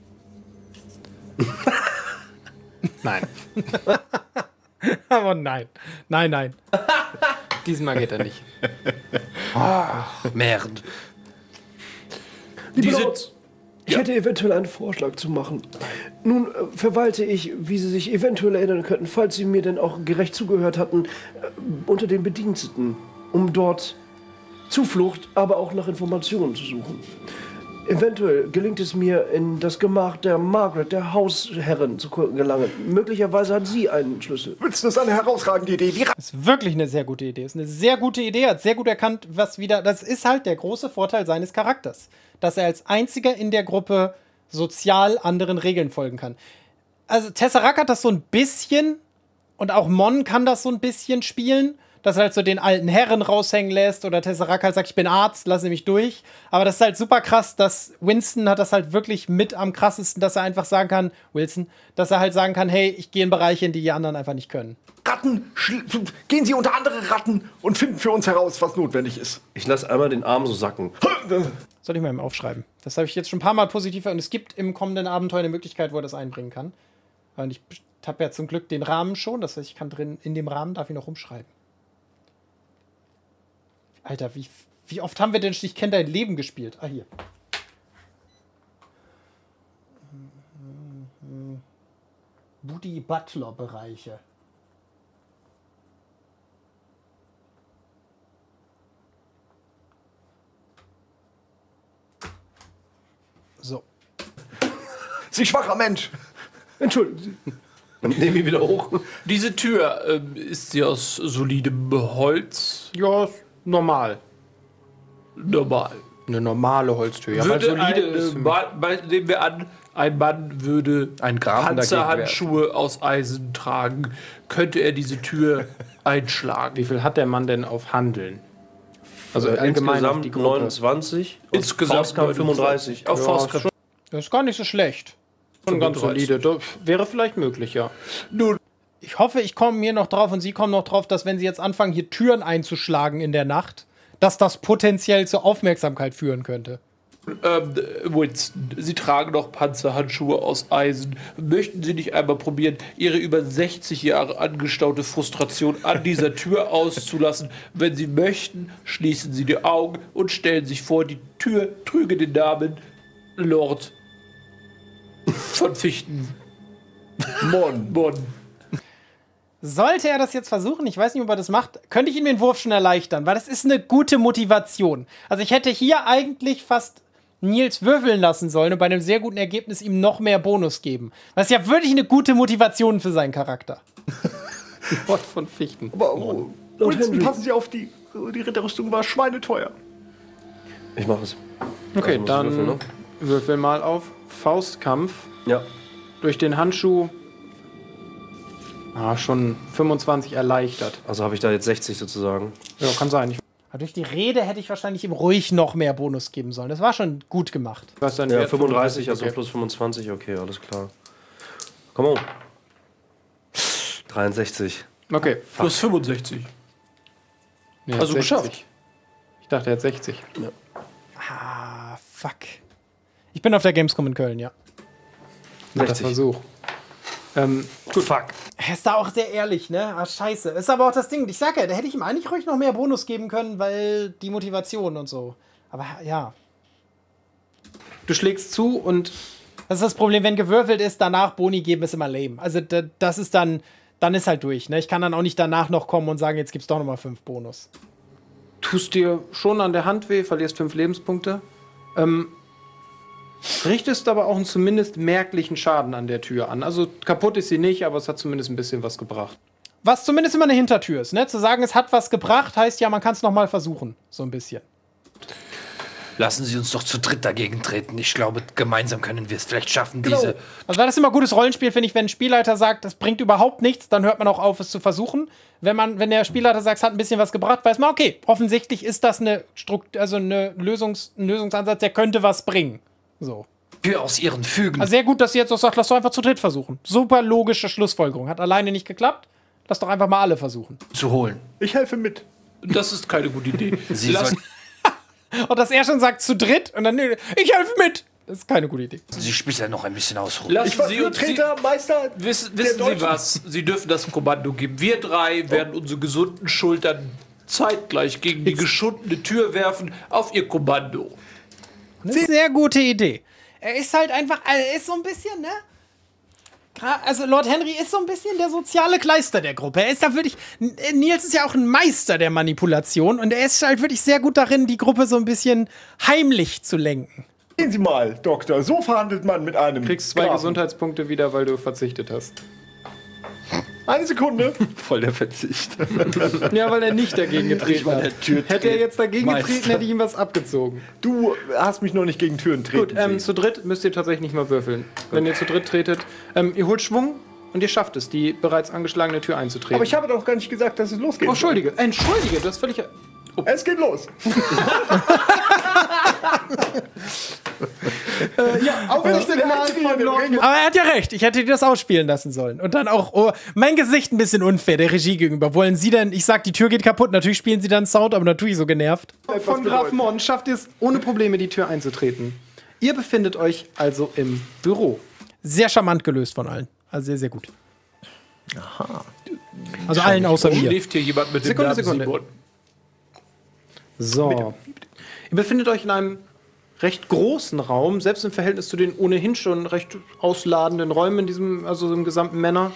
Nein, Aber nein. Nein, nein. diesmal geht er nicht. Merde. Liebe Diese- Lords, ich hätte eventuell einen Vorschlag zu machen. Nun verwalte ich, wie Sie sich eventuell erinnern könnten, falls Sie mir denn auch gerecht zugehört hatten, unter den Bediensteten, um dort Zuflucht, aber auch nach Informationen zu suchen. Eventuell gelingt es mir, in das Gemach der Margaret, der Hausherrin, zu gelangen. Möglicherweise hat sie einen Schlüssel. Das ist eine herausragende Idee. Das ist wirklich eine sehr gute Idee. Das ist eine sehr gute Idee. Er hat sehr gut erkannt, was wieder. Das ist halt der große Vorteil seines Charakters. Dass er als einziger in der Gruppe sozial anderen Regeln folgen kann. Also Tesseract hat das so ein bisschen und auch Mon kann das so ein bisschen spielen, dass er halt so den alten Herren raushängen lässt oder Tesseract halt sagt, ich bin Arzt, lass mich durch. Aber das ist halt super krass, dass Winston hat das halt wirklich mit am krassesten, dass er einfach sagen kann, dass er halt sagen kann, hey, ich gehe in Bereiche, in die die anderen einfach nicht können. Ratten, gehen Sie unter andere Ratten und finden für uns heraus, was notwendig ist. Ich lasse einmal den Arm so sacken. Soll ich mal eben aufschreiben. Das habe ich jetzt schon ein paar Mal positiv und es gibt im kommenden Abenteuer eine Möglichkeit, wo er das einbringen kann. Und ich habe ja zum Glück den Rahmen schon, das heißt, ich kann in dem Rahmen darf ich noch umschreiben. Alter, wie oft haben wir denn Ich kenne dein Leben gespielt? Ah, hier. Woody Butler Bereiche. So. Sie schwacher Mensch. Entschuldigen Sie. Und nehme ihn wieder hoch. Diese Tür, ist sie aus solidem Holz? Ja, ist normal. Normal. Eine normale Holztür. Ja, weil Würde solide ist. nehmen wir an, ein Mann würde Ein Grafen Panzerhandschuhe aus Eisen tragen. Könnte er diese Tür einschlagen? Wie viel hat der Mann denn auf Handeln? Also allgemein auf die Insgesamt Gruppe. 29 und Insgesamt Faustkampf 35. Auf Faustkampf. Das ist gar nicht so schlecht. Schon ganz solide. Das wäre vielleicht möglich, ja. Nun, Ich hoffe, ich komme hier noch drauf und Sie kommen noch drauf, dass wenn Sie jetzt anfangen, hier Türen einzuschlagen in der Nacht, dass das potenziell zur Aufmerksamkeit führen könnte. Winston, Sie tragen noch Panzerhandschuhe aus Eisen. Möchten Sie nicht einmal probieren, Ihre über 60 Jahre angestaute Frustration an dieser Tür auszulassen? Wenn Sie möchten, schließen Sie die Augen und stellen sich vor, die Tür trüge den Namen Lord von Fichten. Mon. Sollte er das jetzt versuchen, ich weiß nicht, ob er das macht, könnte ich ihm den Wurf schon erleichtern, weil das ist eine gute Motivation. Also ich hätte hier eigentlich fast Nils würfeln lassen sollen und bei einem sehr guten Ergebnis ihm noch mehr Bonus geben. Das ist ja wirklich eine gute Motivation für seinen Charakter. Wort von Fichten. Aber Lord Winston, Henry. passen Sie auf, die Ritterrüstung war schweineteuer. Ich mache es. Okay, Also muss ich dann würfeln, ne? würfel mal auf Faustkampf. Ja. Durch den Handschuh. Schon 25 erleichtert. Also habe ich da jetzt 60 sozusagen. Ja, kann sein. Ich Aber durch die Rede hätte ich wahrscheinlich ihm ruhig noch mehr Bonus geben sollen. Das war schon gut gemacht. weiß dann Ja, Wert 35, also okay. plus 25, okay, alles klar. Komm on. 63. Okay. Plus 65. Nee, er Also hat geschafft. 60. Ich dachte, er hat 60. Ah, fuck. Ich bin auf der Gamescom in Köln, ja. Netter 60. Versuch. Gut, fuck. Er ist da auch sehr ehrlich, ne? Ah, scheiße. Ist aber auch das Ding. Ich sag ja, da hätte ich ihm eigentlich ruhig noch mehr Bonus geben können, weil die Motivation und so. Aber ja. Du schlägst zu und Das ist das Problem, wenn gewürfelt ist, danach Boni geben ist immer lame. Also das ist dann ist halt durch, ne? Ich kann dann auch nicht danach noch kommen und sagen, jetzt gibt's doch nochmal 5 Bonus. tust dir schon an der Hand weh, verlierst 5 Lebenspunkte. Richtest aber auch einen zumindest merklichen Schaden an der Tür an. Also kaputt ist sie nicht, aber es hat zumindest ein bisschen was gebracht. was zumindest immer eine Hintertür ist, ne? Zu sagen, es hat was gebracht, heißt ja, man kann es nochmal versuchen. So ein bisschen. Lassen Sie uns doch zu dritt dagegen treten. Ich glaube, gemeinsam können wir es vielleicht schaffen, Genau. diese... Also das ist immer gutes Rollenspiel, finde ich, wenn ein Spielleiter sagt, das bringt überhaupt nichts, dann hört man auch auf, es zu versuchen. Wenn der Spielleiter sagt, es hat ein bisschen was gebracht, weiß man, okay, offensichtlich ist das ein Lösungsansatz, der könnte was bringen. So. Tür aus ihren Fügen. Also sehr gut, dass sie jetzt auch sagt, lass doch einfach zu dritt versuchen. Super logische Schlussfolgerung. Hat alleine nicht geklappt. Lass doch einfach mal alle versuchen. zu holen. Ich helfe mit. Das ist keine gute Idee. Sie Lassen- Und dass er schon sagt zu dritt und dann, nee, ich helfe mit. Das ist keine gute Idee. Sie später noch ein bisschen ausruhen. Lassen Ich war Sie uns Führertreter, Meister. Wissen der Sie Deutschen. was? Sie dürfen das Kommando geben. Wir drei werden unsere gesunden Schultern zeitgleich gegen die geschundene Tür werfen auf Ihr Kommando. Das ist eine sehr gute Idee. Er ist halt einfach, er ist so ein bisschen, ne? Also Lord Henry ist so ein bisschen der soziale Kleister der Gruppe. Er ist da wirklich, Nils ist ja auch ein Meister der Manipulation und er ist halt wirklich sehr gut darin, die Gruppe so ein bisschen heimlich zu lenken. Sehen Sie mal, Doktor, so verhandelt man mit einem. Du kriegst 2 Grafen. Gesundheitspunkte wieder, weil du verzichtet hast. Eine Sekunde. Voll der Verzicht. Ja, weil er nicht dagegen getreten hat. Hätte er jetzt dagegen Meister. getreten, hätte ich ihm was abgezogen. Du hast mich noch nicht gegen Türen treten Gut, sehen. zu dritt müsst ihr tatsächlich nicht mal würfeln. Wenn ihr zu dritt tretet, ihr holt Schwung und ihr schafft es, die bereits angeschlagene Tür einzutreten. Aber ich habe doch gar nicht gesagt, dass es losgeht. Oh, Entschuldige, das ist völlig... Es geht los. Auch wenn ich den Mal von Lord... Aber er hat ja recht, ich hätte dir das ausspielen lassen sollen. Und dann auch, oh, mein Gesicht ein bisschen unfair, der Regie gegenüber. Wollen Sie denn, ich sag, die Tür geht kaputt, natürlich spielen Sie dann Sound, aber natürlich so genervt. Von Graf Mon schafft ihr es ohne Probleme, die Tür einzutreten. Ihr befindet euch also im Büro. Sehr charmant gelöst von allen. Also sehr, sehr gut. Aha. Also allen außer mir. Schläft hier jemand mit dem Sekunde, Namen Sekunde. Simon? So. Ihr befindet euch in einem recht großen Raum, selbst im Verhältnis zu den ohnehin schon recht ausladenden Räumen in diesem, also im gesamten Männer.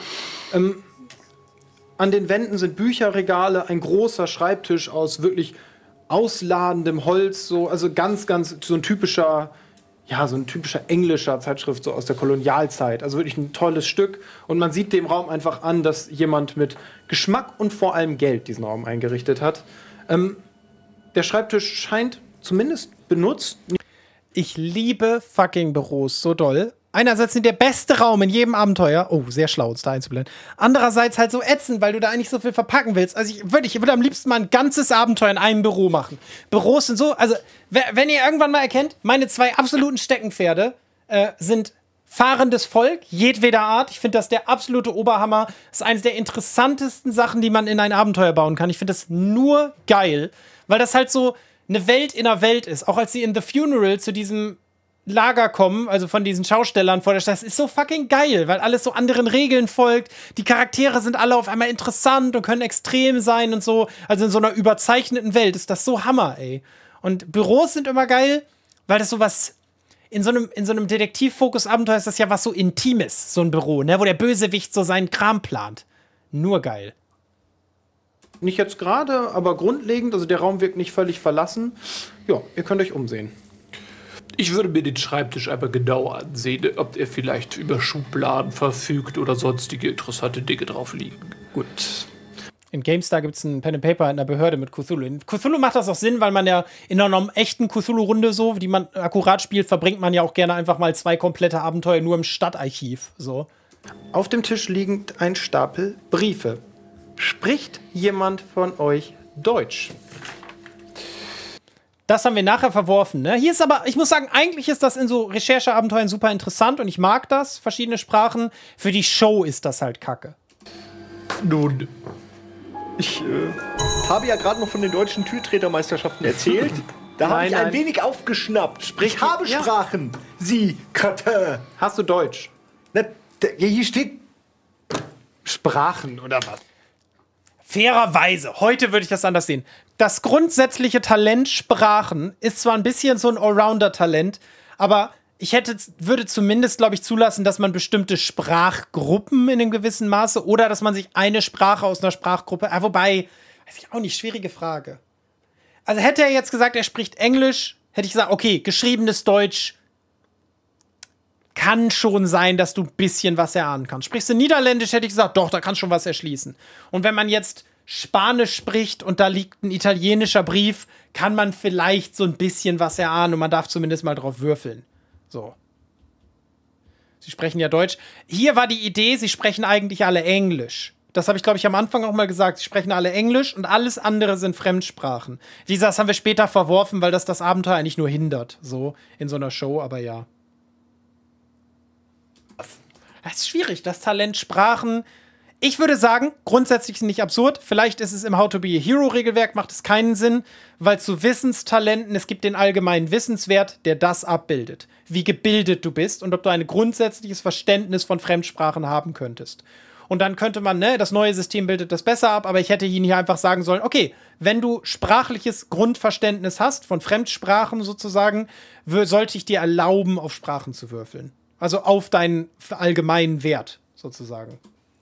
An den Wänden sind Bücherregale, ein großer Schreibtisch aus wirklich ausladendem Holz, so, also ganz, so ein typischer englischer Zeitschrift so aus der Kolonialzeit. Also wirklich ein tolles Stück. Und man sieht dem Raum einfach an, dass jemand mit Geschmack und vor allem Geld diesen Raum eingerichtet hat. Der Schreibtisch scheint zumindest benutzt. Ich liebe fucking Büros so doll. Einerseits sind der beste Raum in jedem Abenteuer. Oh, sehr schlau, uns da einzublenden. Andererseits halt so ätzend, weil du da eigentlich so viel verpacken willst. Also ich würde am liebsten mal ein ganzes Abenteuer in einem Büro machen. Büros sind so, also wenn ihr irgendwann mal erkennt, meine 2 absoluten Steckenpferde sind fahrendes Volk, jedweder Art. Ich finde das der absolute Oberhammer. Das ist eines der interessantesten Sachen, die man in ein Abenteuer bauen kann. Ich finde das nur geil, weil das halt so eine Welt in der Welt ist. Auch als sie in The Funeral zu diesem Lager kommen, also von diesen Schaustellern vor der Stadt, das ist so fucking geil, weil alles so anderen Regeln folgt. Die Charaktere sind alle auf einmal interessant und können extrem sein und so. Also in so einer überzeichneten Welt ist das so Hammer, ey. Und Büros sind immer geil, weil das sowas in so einem Detektivfokus-Abenteuer ist das ja was so Intimes, so ein Büro, ne, wo der Bösewicht so seinen Kram plant. Nur geil. Nicht jetzt gerade, aber grundlegend. Also der Raum wirkt nicht völlig verlassen. Ja, ihr könnt euch umsehen. Ich würde mir den Schreibtisch einmal genauer ansehen, ob er vielleicht über Schubladen verfügt oder sonstige interessante Dinge drauf liegen. Gut. In GameStar gibt es ein Pen and Paper in der Behörde mit Cthulhu. In Cthulhu macht das auch Sinn, weil man ja in einer echten Cthulhu-Runde so, die man akkurat spielt, verbringt man ja auch gerne einfach mal 2 komplette Abenteuer nur im Stadtarchiv. So. Auf dem Tisch liegt ein Stapel Briefe. Spricht jemand von euch Deutsch? Das haben wir nachher verworfen, ne? Hier ist aber, ich muss sagen, eigentlich ist das in so Rechercheabenteuern super interessant und ich mag das, verschiedene Sprachen. Für die Show ist das halt kacke. Nun, Ich habe ja gerade noch von den deutschen Türtretermeisterschaften erzählt. Da habe ich Nein. ein wenig aufgeschnappt. Ich habe Ja. Sprachen. Sie, Kratin. Hast du Deutsch? Na, hier steht. Sprachen oder was? Fairerweise, heute würde ich das anders sehen. Das grundsätzliche Talent Sprachen ist zwar ein bisschen so ein Allrounder-Talent, aber ich würde zumindest, glaube ich, zulassen, dass man bestimmte Sprachgruppen in einem gewissen Maße oder dass man sich eine Sprache aus einer Sprachgruppe, wobei, weiß ich auch nicht, schwierige Frage. Also hätte er jetzt gesagt, er spricht Englisch, hätte ich gesagt, okay, geschriebenes Deutsch kann schon sein, dass du ein bisschen was erahnen kannst. Sprichst du Niederländisch, hätte ich gesagt, doch, da kannst du schon was erschließen. Und wenn man jetzt Spanisch spricht und da liegt ein italienischer Brief, kann man vielleicht so ein bisschen was erahnen und man darf zumindest mal drauf würfeln. So. Sie sprechen ja Deutsch. Hier war die Idee, sie sprechen eigentlich alle Englisch. Das habe ich, glaube ich, am Anfang auch mal gesagt. Sie sprechen alle Englisch und alles andere sind Fremdsprachen. Wie gesagt, das haben wir später verworfen, weil das Abenteuer eigentlich nur hindert. So, in so einer Show, aber ja. Das ist schwierig, das Talent Sprachen. Ich würde sagen, grundsätzlich ist es nicht absurd. Vielleicht ist es im How to be a Hero-Regelwerk, macht es keinen Sinn, weil zu Wissenstalenten, es gibt den allgemeinen Wissenswert, der das abbildet. Wie gebildet du bist und ob du ein grundsätzliches Verständnis von Fremdsprachen haben könntest. Und dann könnte man, ne, das neue System bildet das besser ab, aber ich hätte Ihnen hier einfach sagen sollen, okay, wenn du sprachliches Grundverständnis hast, von Fremdsprachen sozusagen, sollte ich dir erlauben, auf Sprachen zu würfeln. Also auf deinen allgemeinen Wert, sozusagen.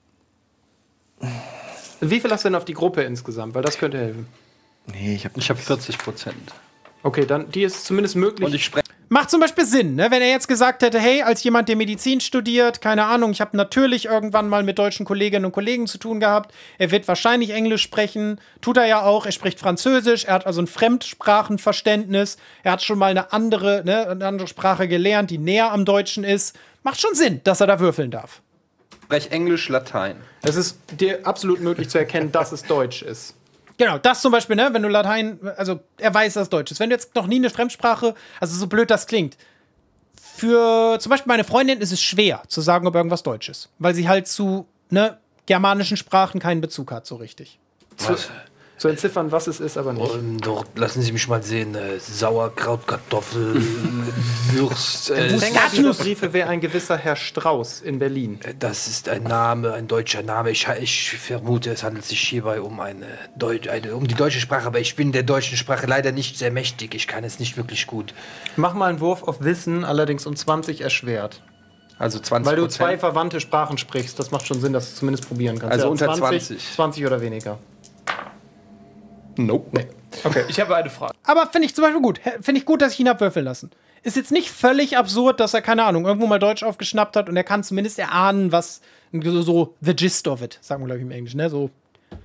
Wie viel hast du denn auf die Gruppe insgesamt? Weil das könnte helfen. Nee, ich habe 40%. Okay, dann die ist zumindest möglich. Und ich spreche. Macht zum Beispiel Sinn, ne? Wenn er jetzt gesagt hätte, hey, als jemand, der Medizin studiert, keine Ahnung, ich habe natürlich irgendwann mal mit deutschen Kolleginnen und Kollegen zu tun gehabt, er wird wahrscheinlich Englisch sprechen, tut er ja auch, er spricht Französisch, er hat also ein Fremdsprachenverständnis, er hat schon mal eine andere Sprache gelernt, die näher am Deutschen ist. Macht schon Sinn, dass er da würfeln darf. Ich spreche Englisch, Latein. Es ist dir absolut möglich zu erkennen, dass es Deutsch ist. Genau, das zum Beispiel, ne, wenn du Latein, also er weiß, dass es Deutsch ist. Wenn du jetzt noch nie eine Fremdsprache, also so blöd das klingt, für zum Beispiel meine Freundin ist es schwer zu sagen, ob irgendwas Deutsch ist. Weil sie halt zu, ne, germanischen Sprachen keinen Bezug hat, so richtig. Zu entziffern, was es ist, aber nicht. Dort, lassen Sie mich mal sehen, Sauerkraut, Kartoffel, Würst. Der Briefe wäre ein gewisser Herr Strauß in Berlin. Das ist ein Name, ein deutscher Name. Ich vermute, es handelt sich hierbei um um die deutsche Sprache, aber ich bin der deutschen Sprache leider nicht sehr mächtig. Ich kann es nicht wirklich gut. Mach mal einen Wurf auf Wissen, allerdings um 20 erschwert. Also 20%. Weil du 2 verwandte Sprachen sprichst, das macht schon Sinn, dass du zumindest probieren kannst. Also Ja, unter 20. 20 oder weniger. Nope. Nee. Okay, ich habe eine Frage. Aber finde ich zum Beispiel gut. Finde ich gut, dass ich ihn hab würfeln lassen. Ist jetzt nicht völlig absurd, dass er, keine Ahnung, irgendwo mal Deutsch aufgeschnappt hat und er kann zumindest erahnen, was so the gist of it, sagen wir, glaube ich, im Englischen, ne? So.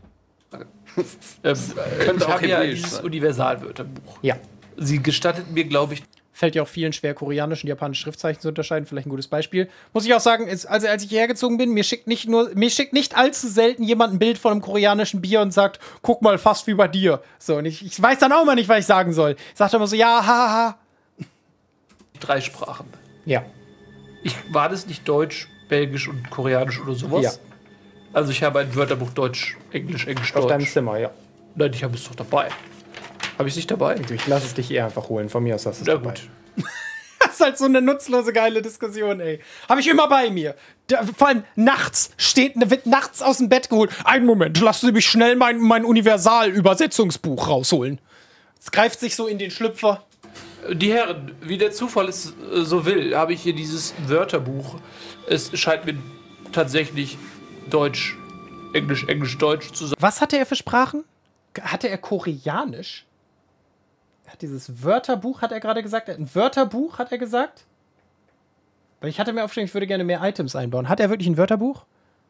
Ich auch habe ja Hebräisch dieses sein. Universalwörterbuch. Ja. Sie gestattet mir, glaube ich, Fällt ja auch vielen schwer, koreanische und japanische Schriftzeichen zu unterscheiden. Vielleicht ein gutes Beispiel. Muss ich auch sagen, als ich hierher gezogen bin, mir schickt nicht allzu selten jemand ein Bild von einem koreanischen Bier und sagt, guck mal, fast wie bei dir. So, und ich weiß dann auch mal nicht, was ich sagen soll. Ich sage dann immer so, ja, haha. 3 Sprachen. Ja. War das nicht Deutsch, Belgisch und Koreanisch oder sowas? Ja. Also ich habe ein Wörterbuch Deutsch, Englisch, Englisch, Auf deinem Deutsch. Zimmer, ja. Nein, ich habe es doch dabei. Habe ich es nicht dabei? Ich lasse es dich eher einfach holen. Von mir aus hast du es Na dabei. gut. Das ist halt so eine nutzlose, geile Diskussion, ey. Habe ich immer bei mir. Vor allem nachts wird nachts aus dem Bett geholt. Einen Moment, lassen Sie mich schnell mein Universal-Übersetzungsbuch rausholen. Es greift sich so in den Schlüpfer. Die Herren, wie der Zufall es so will, habe ich hier dieses Wörterbuch. Es scheint mir tatsächlich Deutsch, Englisch, Englisch, Deutsch zu sein. Was hatte er für Sprachen? Hatte er Koreanisch? Er hat dieses Wörterbuch, hat er gerade gesagt? Ein Wörterbuch, hat er gesagt? Weil ich hatte mir aufgeschrieben, ich würde gerne mehr Items einbauen. Hat er wirklich ein Wörterbuch?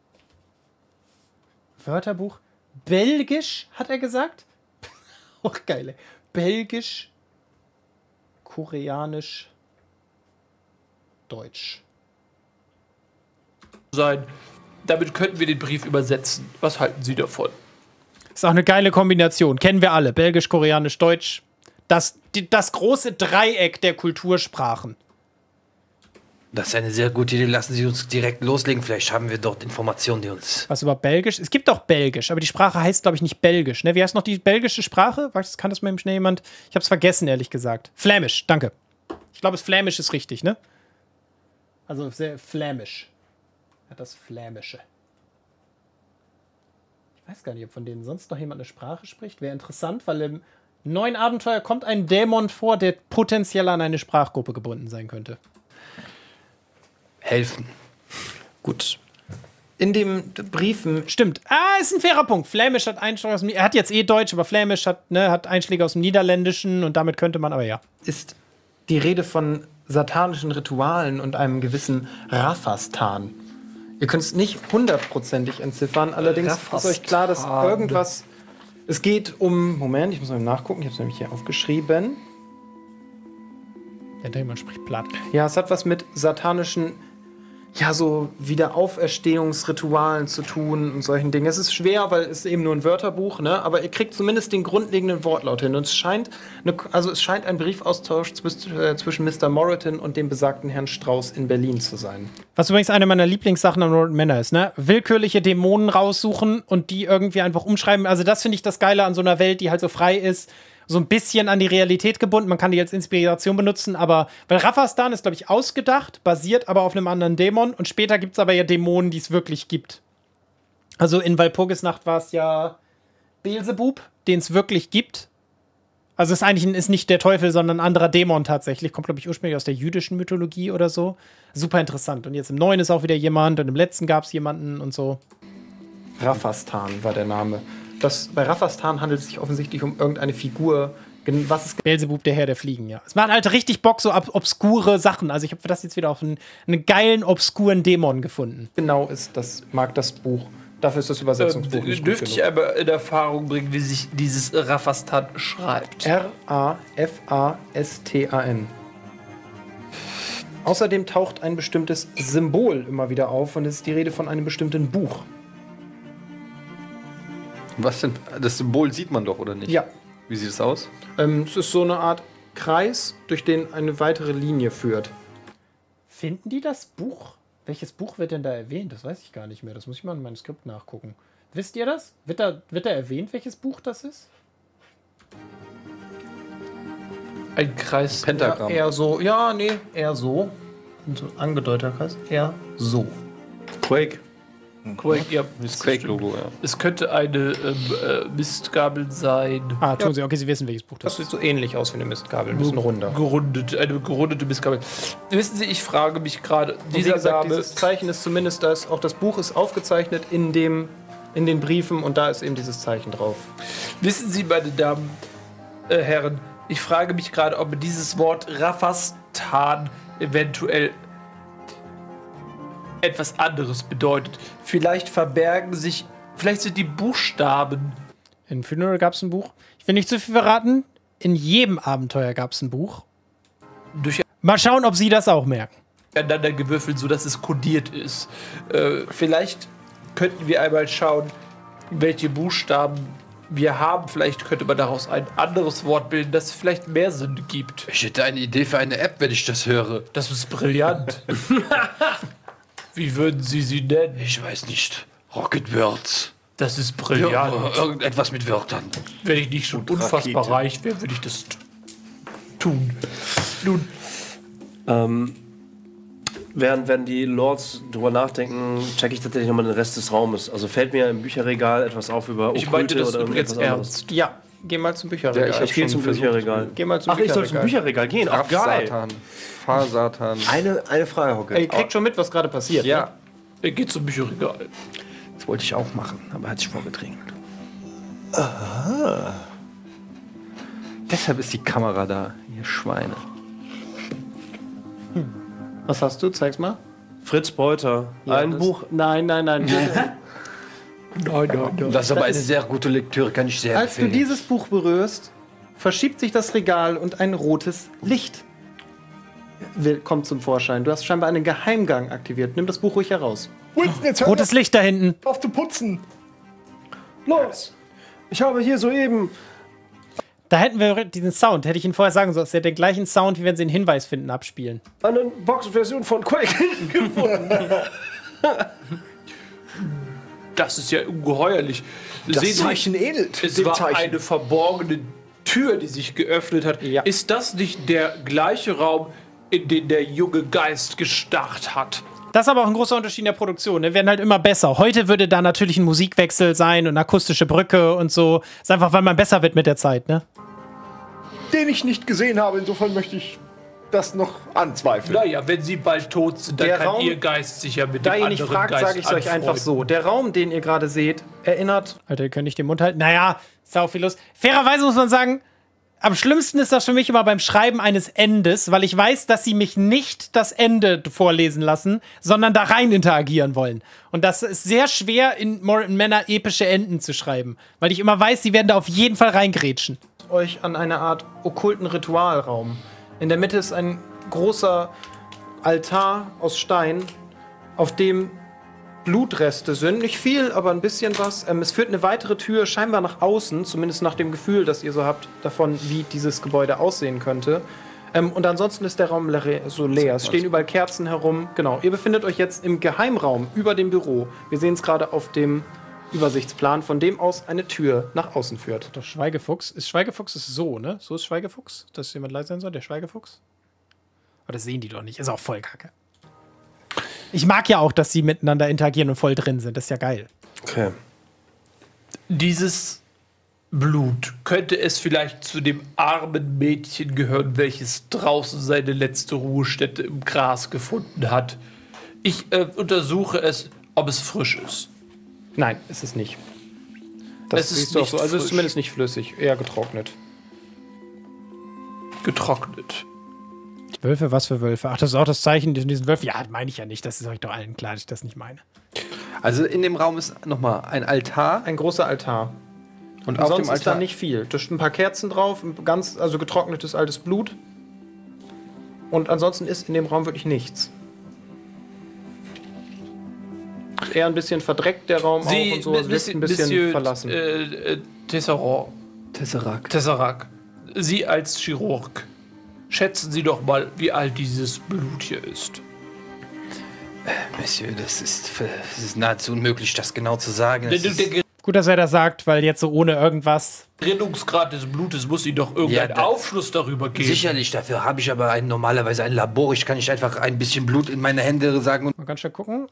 Wörterbuch? Belgisch, hat er gesagt? Auch geil, ey. Belgisch, Koreanisch, Deutsch. Sein. Damit könnten wir den Brief übersetzen. Was halten Sie davon? Ist auch eine geile Kombination. Kennen wir alle. Belgisch, Koreanisch, Deutsch. Das große Dreieck der Kultursprachen. Das ist eine sehr gute Idee. Lassen Sie uns direkt loslegen. Vielleicht haben wir dort Informationen, die uns... Was über Belgisch? Es gibt auch Belgisch, aber die Sprache heißt, glaube ich, nicht Belgisch. Ne? Wie heißt noch die belgische Sprache? Kann das mal schnell jemand? Ich habe es vergessen, ehrlich gesagt. Flämisch, danke. Ich glaube, Flämisch ist richtig, ne? Also sehr Flämisch. Ja, das Flämische. Ich weiß gar nicht, ob von denen sonst noch jemand eine Sprache spricht. Wäre interessant, weil im neuen Abenteuer kommt ein Dämon vor, der potenziell an eine Sprachgruppe gebunden sein könnte. helfen. Gut. In den Briefen Stimmt. Ist ein fairer Punkt. Flämisch hat Einschläge aus dem... Er hat jetzt Deutsch, aber Flämisch hat Einschläge aus dem Niederländischen und damit könnte man, aber ja. ist die Rede von satanischen Ritualen und einem gewissen Raphastan. Ihr könnt es nicht hundertprozentig entziffern, allerdings ist euch klar, dass irgendwas... Es geht um... Moment, ich muss mal nachgucken, ich habe es nämlich hier aufgeschrieben. Ja, jemand spricht platt. Ja, es hat was mit satanischen, ja, so Wiederauferstehungsritualen zu tun und solchen Dingen. Es ist schwer, weil es eben nur ein Wörterbuch, ne? Aber ihr kriegt zumindest den grundlegenden Wortlaut hin. Und es scheint, es scheint ein Briefaustausch zwischen Mr. Moreton und dem besagten Herrn Strauß in Berlin zu sein. Was übrigens eine meiner Lieblingssachen an Rotten Manor ist, ne? Willkürliche Dämonen raussuchen und die irgendwie einfach umschreiben. Also das finde ich das Geile an so einer Welt, die halt so frei ist. So ein bisschen an die Realität gebunden. Man kann die als Inspiration benutzen, aber weil Raphastan ist, glaube ich, ausgedacht, basiert aber auf einem anderen Dämon und später gibt es aber ja Dämonen, die es wirklich gibt. Also in Walpurgisnacht war es ja Beelzebub, den es wirklich gibt. Also es ist eigentlich nicht der Teufel, sondern ein anderer Dämon tatsächlich. Kommt, glaube ich, ursprünglich aus der jüdischen Mythologie oder so. Super interessant. Und jetzt im Neuen ist auch wieder jemand und im letzten gab es jemanden und so. Raphastan war der Name. Bei Raphastan handelt es sich offensichtlich um irgendeine Figur. Was ist Beelzebub, der Herr der Fliegen, ja. Es macht halt richtig Bock, so obskure Sachen. Also ich habe für das jetzt wieder auf einen geilen, obskuren Dämon gefunden. genau ist, mag das Buch. Dafür ist das Übersetzungsbuch nicht gut Dürfte ich genug. aber in Erfahrung bringen, wie sich dieses Raphastan schreibt? Rafastan. Außerdem taucht ein bestimmtes Symbol immer wieder auf und es ist die Rede von einem bestimmten Buch. Was denn? Das Symbol sieht man doch, oder nicht? Ja. Wie sieht es aus? Es ist so eine Art Kreis, durch den eine weitere Linie führt. Finden die das Buch? Welches Buch wird denn da erwähnt? Das weiß ich gar nicht mehr. Das muss ich mal in meinem Skript nachgucken. Wisst ihr das? Wird da erwähnt, welches Buch das ist? Ein Kreis. Pentagramm. Ja, eher so. Ja, nee, eher so. Und so angedeuteter Kreis. Eher so. Quake. Quake, ja. Das Quake-Logo, ja. Es könnte eine Mistgabel sein. Ah, tun sie. Okay, sie wissen, welches Buch das Das ist. sieht so ähnlich aus wie eine Mistgabel, ein bisschen runder. Eine gerundete Mistgabel. Wissen Sie, ich frage mich gerade, Und wie dieser gesagt, Dame, dieses Zeichen ist zumindest das, auch das Buch ist aufgezeichnet in den Briefen und da ist eben dieses Zeichen drauf. wissen Sie, meine Damen, Herren, ich frage mich gerade, ob dieses Wort Raphastan eventuell etwas anderes bedeutet. Vielleicht vielleicht sind die Buchstaben. In Funeral gab es ein Buch. Ich will nicht zu viel verraten. In jedem Abenteuer gab es ein Buch. Mal schauen, ob Sie das auch merken. Durcheinander gewürfelt, sodass es kodiert ist. Vielleicht könnten wir einmal schauen, welche Buchstaben wir haben. Vielleicht könnte man daraus ein anderes Wort bilden, das vielleicht mehr Sinn gibt. Ich hätte eine Idee für eine App, wenn ich das höre. Das ist brillant. Wie würden Sie sie nennen? Ich weiß nicht. Rocket Words. Das ist Ja, brillant. irgendetwas mit Wörtern. Wenn ich nicht schon unfassbar reich wäre, würde ich das tun. Nun, Während die Lords drüber nachdenken, checke ich tatsächlich nochmal den Rest des Raumes. Also fällt mir im Bücherregal etwas auf über ich meinte Okkulte das oder übrigens irgendetwas anderes. ernst. Ja, geh mal zum Bücherregal. Ja, Ich gehe zum Bücherregal. Geh mal zum Ach, ich soll zum Bücherregal gehen. Ach, geil. Satan. Fahr-Satan. Eine Frage, Hocke. Ey, ihr kriegt schon mit, was gerade passiert. Ja. Ne? Er geht zum Bücherregal. Das wollte ich auch machen, aber hat sich vorgedrängelt. Deshalb ist die Kamera da, ihr Schweine. Was hast du? Zeig's mal. Fritz Beuter. Ein das- Buch. Nein. Nein. Das ist aber eine sehr gute Lektüre, kann ich sehr Als du empfehlen. dieses Buch berührst, verschiebt sich das Regal und ein rotes Licht kommt zum Vorschein. Du hast scheinbar einen Geheimgang aktiviert. Nimm das Buch ruhig heraus. Winston, jetzt hör Rotes Licht da hinten. auf zu putzen! Los! Ich habe hier soeben. Da hätten wir diesen Sound. Hätte ich Ihnen vorher sagen sollen. Das ist ja der gleichen Sound, wie wenn Sie einen Hinweis finden, abspielen. Eine Boxversion von Quake gefunden. Das ist ja ungeheuerlich. Das Sehen Sie, Zeichen ähnelt es dem war Zeichen. eine verborgene Tür, die sich geöffnet hat. Ja. Ist das nicht der gleiche Raum, in den der junge Geist gestarrt hat? Das ist aber auch ein großer Unterschied in der Produktion. Wir werden halt immer besser. Heute würde da natürlich ein Musikwechsel sein und eine akustische Brücke und so. Ist einfach, weil man besser wird mit der Zeit, ne? Den ich nicht gesehen habe, insofern möchte ich das noch anzweifeln. Naja, wenn sie bald tot sind, dann Der kann Raum- ihr Geist sich ja mit Da dem ihr nicht anderen fragt, Geist sage ich es euch einfach anfreunden. so. Der Raum, den ihr gerade seht, erinnert. Alter, ihr könnt nicht den Mund halten. Naja, ist ja auch viel los. Fairerweise muss man sagen, Am schlimmsten ist das für mich immer beim Schreiben eines Endes, weil ich weiß, dass sie mich nicht das Ende vorlesen lassen, sondern da rein interagieren wollen. Und das ist sehr schwer, in Morton Manor epische Enden zu schreiben, weil ich immer weiß, sie werden da auf jeden Fall reingrätschen. Euch an eine Art okkulten Ritualraum. In der Mitte ist ein großer Altar aus Stein, auf dem Blutreste sind. Nicht viel, aber ein bisschen was. Es führt eine weitere Tür scheinbar nach außen, zumindest nach dem Gefühl, das ihr so habt, davon, wie dieses Gebäude aussehen könnte. Und ansonsten ist der Raum so leer. Es stehen überall Kerzen herum. Genau, ihr befindet euch jetzt im Geheimraum über dem Büro. Wir sehen es gerade auf dem Übersichtsplan, von dem aus eine Tür nach außen führt. Der Schweigefuchs. Schweigefuchs ist so, ne? So ist Schweigefuchs, dass jemand leise sein soll, der Schweigefuchs. Aber das sehen die doch nicht. Ist auch voll kacke. Ich mag ja auch, dass sie miteinander interagieren und voll drin sind. Das ist ja geil. Okay. Dieses Blut, könnte es vielleicht zu dem armen Mädchen gehören, welches draußen seine letzte Ruhestätte im Gras gefunden hat? Ich untersuche es, ob es frisch ist. Nein, ist es nicht. Das Es ist siehst du auch nicht so. Also es ist frisch. zumindest nicht flüssig, eher getrocknet. Getrocknet. Wölfe, was für Wölfe? Ach, das ist auch das Zeichen diesen Wölfen. Ja, meine ich ja nicht. Das ist euch doch allen klar, dass ich das nicht meine. Also in dem Raum ist nochmal ein Altar. Ein großer Altar. Und Sonst auf dem ist da Altar nicht viel. Da stehen ein paar Kerzen drauf, also getrocknetes altes Blut. Und ansonsten ist in dem Raum wirklich nichts. Eher ein bisschen verdreckt der Raum auch und so. Es wirkt ein bisschen verlassen. Tesseract. Sie als Chirurg, schätzen Sie doch mal, wie alt dieses Blut hier ist. Monsieur, das ist nahezu unmöglich, das genau zu sagen. Es ist- Der Gut, dass er das sagt, weil jetzt so ohne irgendwas. Gerinnungsgrad des Blutes muss Ihnen doch irgendeinen Ja, Aufschluss darüber geben. Sicherlich, dafür habe ich aber normalerweise ein Labor. Ich kann nicht einfach ein bisschen Blut in meine Hände sagen Mal ganz schnell gucken.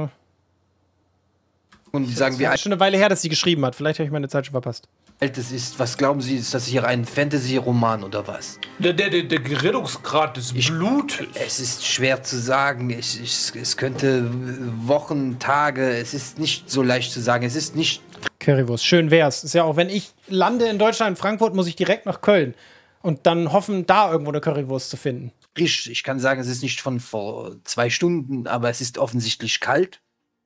und sagen, wie Ist schon eine Weile her, dass sie geschrieben hat. Vielleicht habe ich meine Zeit schon verpasst. alt es ist. Was glauben Sie, ist das hier ein Fantasy-Roman oder was? Der Gerinnungsgrad des Blutes. Es ist schwer zu sagen. Es könnte Wochen, Tage. Es ist nicht so leicht zu sagen. Es ist nicht. Currywurst, schön wär's. Ist ja auch, wenn ich lande in Deutschland, in Frankfurt, muss ich direkt nach Köln. Und dann hoffen, da irgendwo eine Currywurst zu finden. Frisch. Ich kann sagen, es ist nicht von vor 2 Stunden, aber es ist offensichtlich kalt.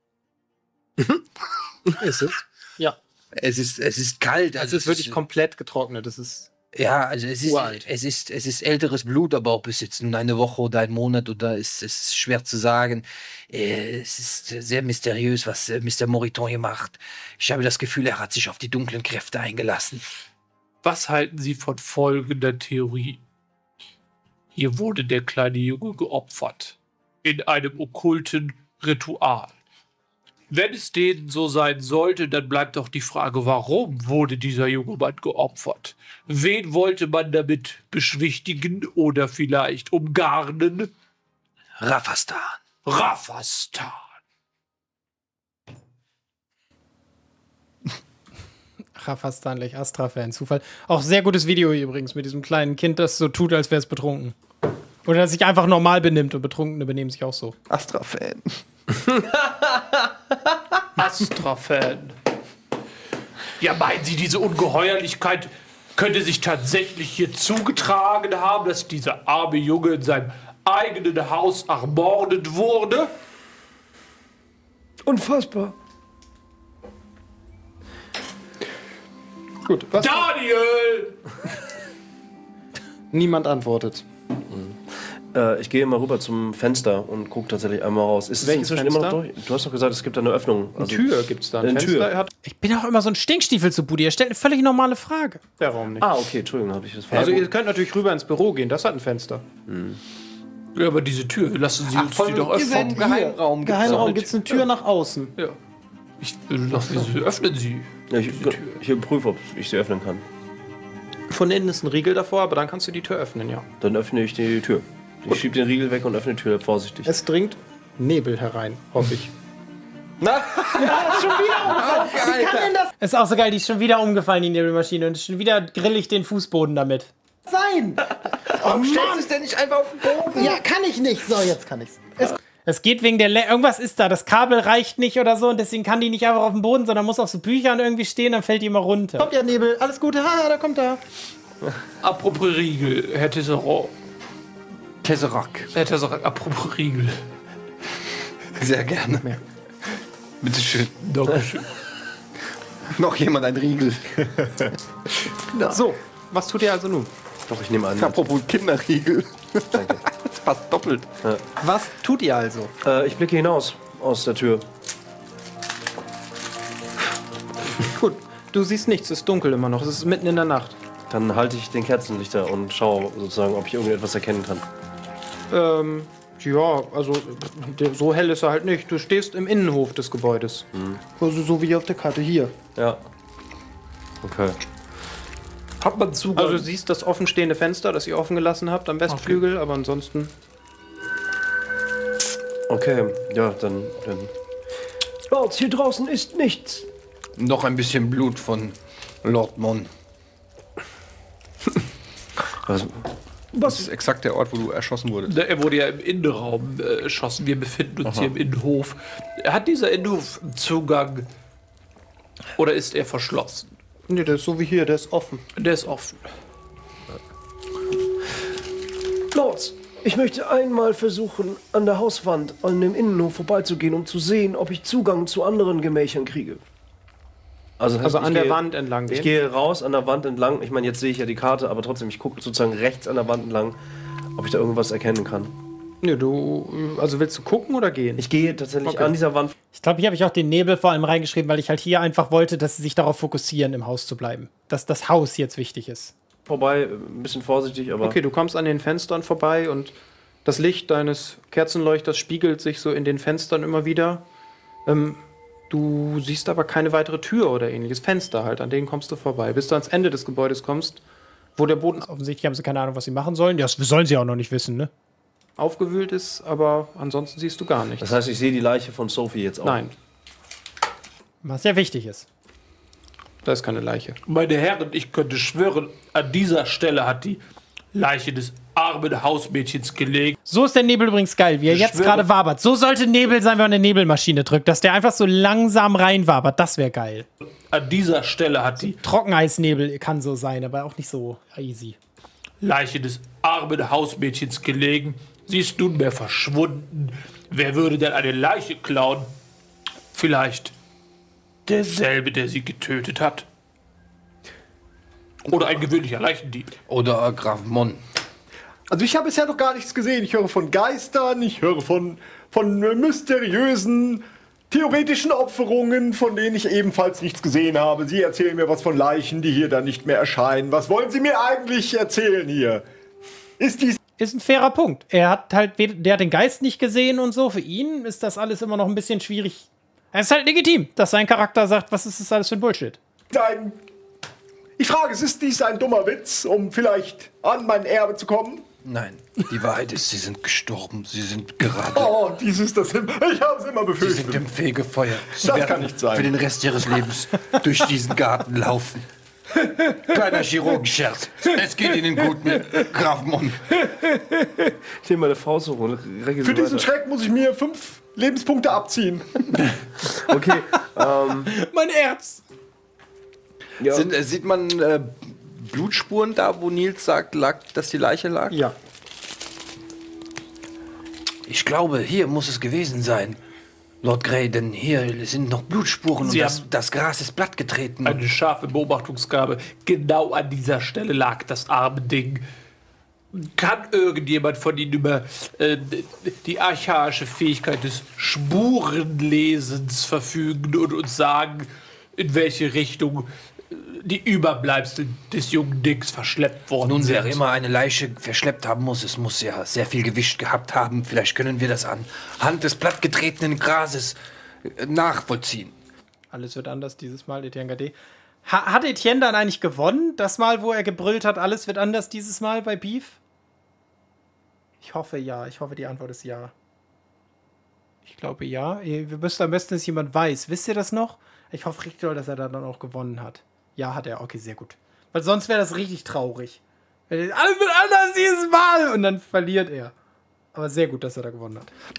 Ist es? Ja. Es ist kalt. Es ist wirklich komplett getrocknet. Es ist Ja, also es uralt. ist älteres Blut, aber ob es jetzt nun eine Woche oder ein Monat oder ist schwer zu sagen. Es ist sehr mysteriös, was Mr. Moriton hier macht. Ich habe das Gefühl, er hat sich auf die dunklen Kräfte eingelassen. Was halten Sie von folgender Theorie? Hier wurde der kleine Junge geopfert. In einem okkulten Ritual. Wenn es denen so sein sollte, dann bleibt doch die Frage, warum wurde dieser junge Mann geopfert? Wen wollte man damit beschwichtigen oder vielleicht umgarnen? Rafastan. Rafastan. Rafastan, Lech Astra-Fan, Zufall. Auch sehr gutes Video hier übrigens mit diesem kleinen Kind, das so tut, als wäre es betrunken. Oder das sich einfach normal benimmt und Betrunkene benehmen sich auch so. Astra-Fan. Astra-Fan. Ja, meinen Sie, diese Ungeheuerlichkeit könnte sich tatsächlich hier zugetragen haben, dass dieser arme Junge in seinem eigenen Haus ermordet wurde? Unfassbar. gut. Was? Daniel! Niemand antwortet. Ich gehe mal rüber zum Fenster und gucke tatsächlich einmal raus. Ist es Welches inzwischen immer noch Fenster? durch? Du hast doch gesagt, es gibt eine Öffnung. Eine Tür gibt es da. Ein eine Fenster Tür. Er hat Ich bin auch immer so ein Stinkstiefel zu Budi. Er stellt eine völlig normale Frage. der Raum nicht. Ah, okay, Entschuldigung, habe ich das Also falsch. ihr könnt natürlich rüber ins Büro gehen. Das hat ein Fenster. Ja, aber diese Tür, lassen Sie uns die doch öffnen. Geheimraum gibt's Geheimraum noch. gibt es eine Tür nach außen. Ja. Ich würde doch, wieso öffnen Sie? Ja, ich überprüfe, ob ich sie öffnen kann. Von innen ist ein Riegel davor, aber dann kannst du die Tür öffnen, ja. Dann öffne ich die Tür. Ich schiebe den Riegel weg und öffne die Tür vorsichtig. Es dringt Nebel herein, hoffe ich. Ist auch so geil, die ist schon wieder umgefallen, die Nebelmaschine. Und schon wieder grill ich den Fußboden damit. Warum stellst du es denn nicht einfach auf den Boden? Ja, kann ich nicht. So, jetzt kann ich's. Es geht wegen der irgendwas ist da, das Kabel reicht nicht oder so und deswegen kann die nicht einfach auf dem Boden, sondern muss auf so Büchern irgendwie stehen, dann fällt die immer runter. Kommt ja Nebel, alles Gute, haha, da kommt er. Apropos Riegel, Herr Tesserand. Tesseract. Herr Tesserand, apropos Riegel. Sehr gerne. Bitte schön. Dankeschön. Noch jemand ein Riegel. So, was tut ihr also nun? Doch, ich nehme an. Apropos Kinderriegel. Danke. Das passt doppelt. Was tut ihr also? Ich blicke hinaus aus der Tür. Gut, du siehst nichts, es ist dunkel immer noch, es ist mitten in der Nacht. Dann halte ich den Kerzenlichter und schaue sozusagen, ob ich irgendetwas erkennen kann. Ja, also so hell ist er halt nicht. Du stehst im Innenhof des Gebäudes. Also so wie auf der Karte hier. Ja. Okay. Hat man Zugang? Also du siehst das offenstehende Fenster, das ihr offen gelassen habt am Westflügel, aber ansonsten... Okay, ja, dann. Lords, hier draußen ist nichts. Noch ein bisschen Blut von Lord Mon. Das ist exakt der Ort, wo du erschossen wurdest. Er wurde ja im Innenraum erschossen. Wir befinden uns hier im Innenhof. Hat dieser Innenhof einen Zugang oder ist er verschlossen? Nee, der ist so wie hier, der ist offen. Der ist offen. Lords, ich möchte einmal versuchen, an der Hauswand, an dem Innenhof vorbeizugehen, um zu sehen, ob ich Zugang zu anderen Gemächern kriege. Also Also an der Wand entlang Ich gehen. gehe raus an der Wand entlang. Ich meine, jetzt sehe ich ja die Karte, aber trotzdem, ich gucke sozusagen rechts an der Wand entlang, ob ich da irgendwas erkennen kann. Nee, also willst du gucken oder gehen? Ich gehe tatsächlich Okay. an dieser Wand. Ich glaube, hier habe ich auch den Nebel vor allem reingeschrieben, weil ich halt hier einfach wollte, dass sie sich darauf fokussieren, im Haus zu bleiben. Dass das Haus jetzt wichtig ist. Vorbei, ein bisschen vorsichtig, aber. Okay, du kommst an den Fenstern vorbei und das Licht deines Kerzenleuchters spiegelt sich so in den Fenstern immer wieder. Du siehst aber keine weitere Tür oder ähnliches. Fenster halt, an denen kommst du vorbei. Bis du ans Ende des Gebäudes kommst, wo der Boden Offensichtlich haben sie keine Ahnung, was sie machen sollen. Ja, das sollen sie auch noch nicht wissen, ne? aufgewühlt ist, aber ansonsten siehst du gar nichts. Das heißt, ich sehe die Leiche von Sophie jetzt auch. Nein, Was ja wichtig ist. da ist keine Leiche. Meine Herren, ich könnte schwören, an dieser Stelle hat die Leiche des armen Hausmädchens gelegen. So ist der Nebel übrigens geil, wie er Ich jetzt schwöre- gerade wabert. So sollte Nebel sein, wenn man eine Nebelmaschine drückt. Dass der einfach so langsam reinwabert. Das wäre geil. An dieser Stelle hat die Trockeneisnebel kann so sein, aber auch nicht so easy. Leiche des armen Hausmädchens gelegen. Sie ist nunmehr verschwunden. Wer würde denn eine Leiche klauen? Vielleicht derselbe, der sie getötet hat. Oder ein gewöhnlicher Leichendieb. Oder Graf Mon. Also ich habe bisher noch gar nichts gesehen. Ich höre von Geistern, ich höre von mysteriösen, theoretischen Opferungen, von denen ich ebenfalls nichts gesehen habe. Sie erzählen mir was von Leichen, die hier dann nicht mehr erscheinen. Was wollen Sie mir eigentlich erzählen hier? Ist dies... Ist ein fairer Punkt. Er hat halt, der hat den Geist nicht gesehen und so. Für ihn ist das alles immer noch ein bisschen schwierig. Es ist halt legitim, dass sein Charakter sagt, was ist das alles für ein Bullshit. ein... Ich frage, ist dies ein dummer Witz, um vielleicht an mein Erbe zu kommen? Nein, die Wahrheit ist, sie sind gestorben. Sie sind gerade. Oh, dies ist das... Ich habe es immer Sie sind befürchtet. im Fegefeuer. Sie Das werden kann nicht sein. für den Rest ihres Lebens durch diesen Garten laufen. Kleiner Chirurgenscherz. Es geht Ihnen gut mit Graf Mon. Ich nehme meine Faust hoch und recke Für sie diesen weiter. Schreck muss ich mir 5 Lebenspunkte abziehen. Okay, Mein Herz! ja. Sieht man Blutspuren da, wo Nils sagt, dass die Leiche lag? Ja. Ich glaube, hier muss es gewesen sein. Lord Grey, denn hier sind noch Blutspuren Sie und haben- das Gras ist blattgetreten. Eine scharfe Beobachtungsgabe. Genau an dieser Stelle lag das arme Ding. Kann irgendjemand von Ihnen über die archaische Fähigkeit des Spurenlesens verfügen und uns sagen, in welche Richtung die Überbleibsel des jungen Dings verschleppt worden Nun, sind? wer immer eine Leiche verschleppt haben muss, es muss ja sehr viel Gewicht gehabt haben. Vielleicht können wir das anhand des blattgetretenen Grases nachvollziehen. Alles wird anders dieses Mal, Etienne Gade. Hat Etienne dann eigentlich gewonnen? Das Mal, wo er gebrüllt hat, alles wird anders dieses Mal bei Beef? Ich hoffe ja. Ich hoffe, die Antwort ist ja. Ich glaube ja. Wir müssen am besten, dass jemand weiß. Wisst ihr das noch? Ich hoffe richtig doll, dass er dann auch gewonnen hat. Ja, hat er. Okay, sehr gut. Weil sonst wäre das richtig traurig. Alles wird anders dieses Mal! Und dann verliert er. Aber sehr gut, dass er da gewonnen hat.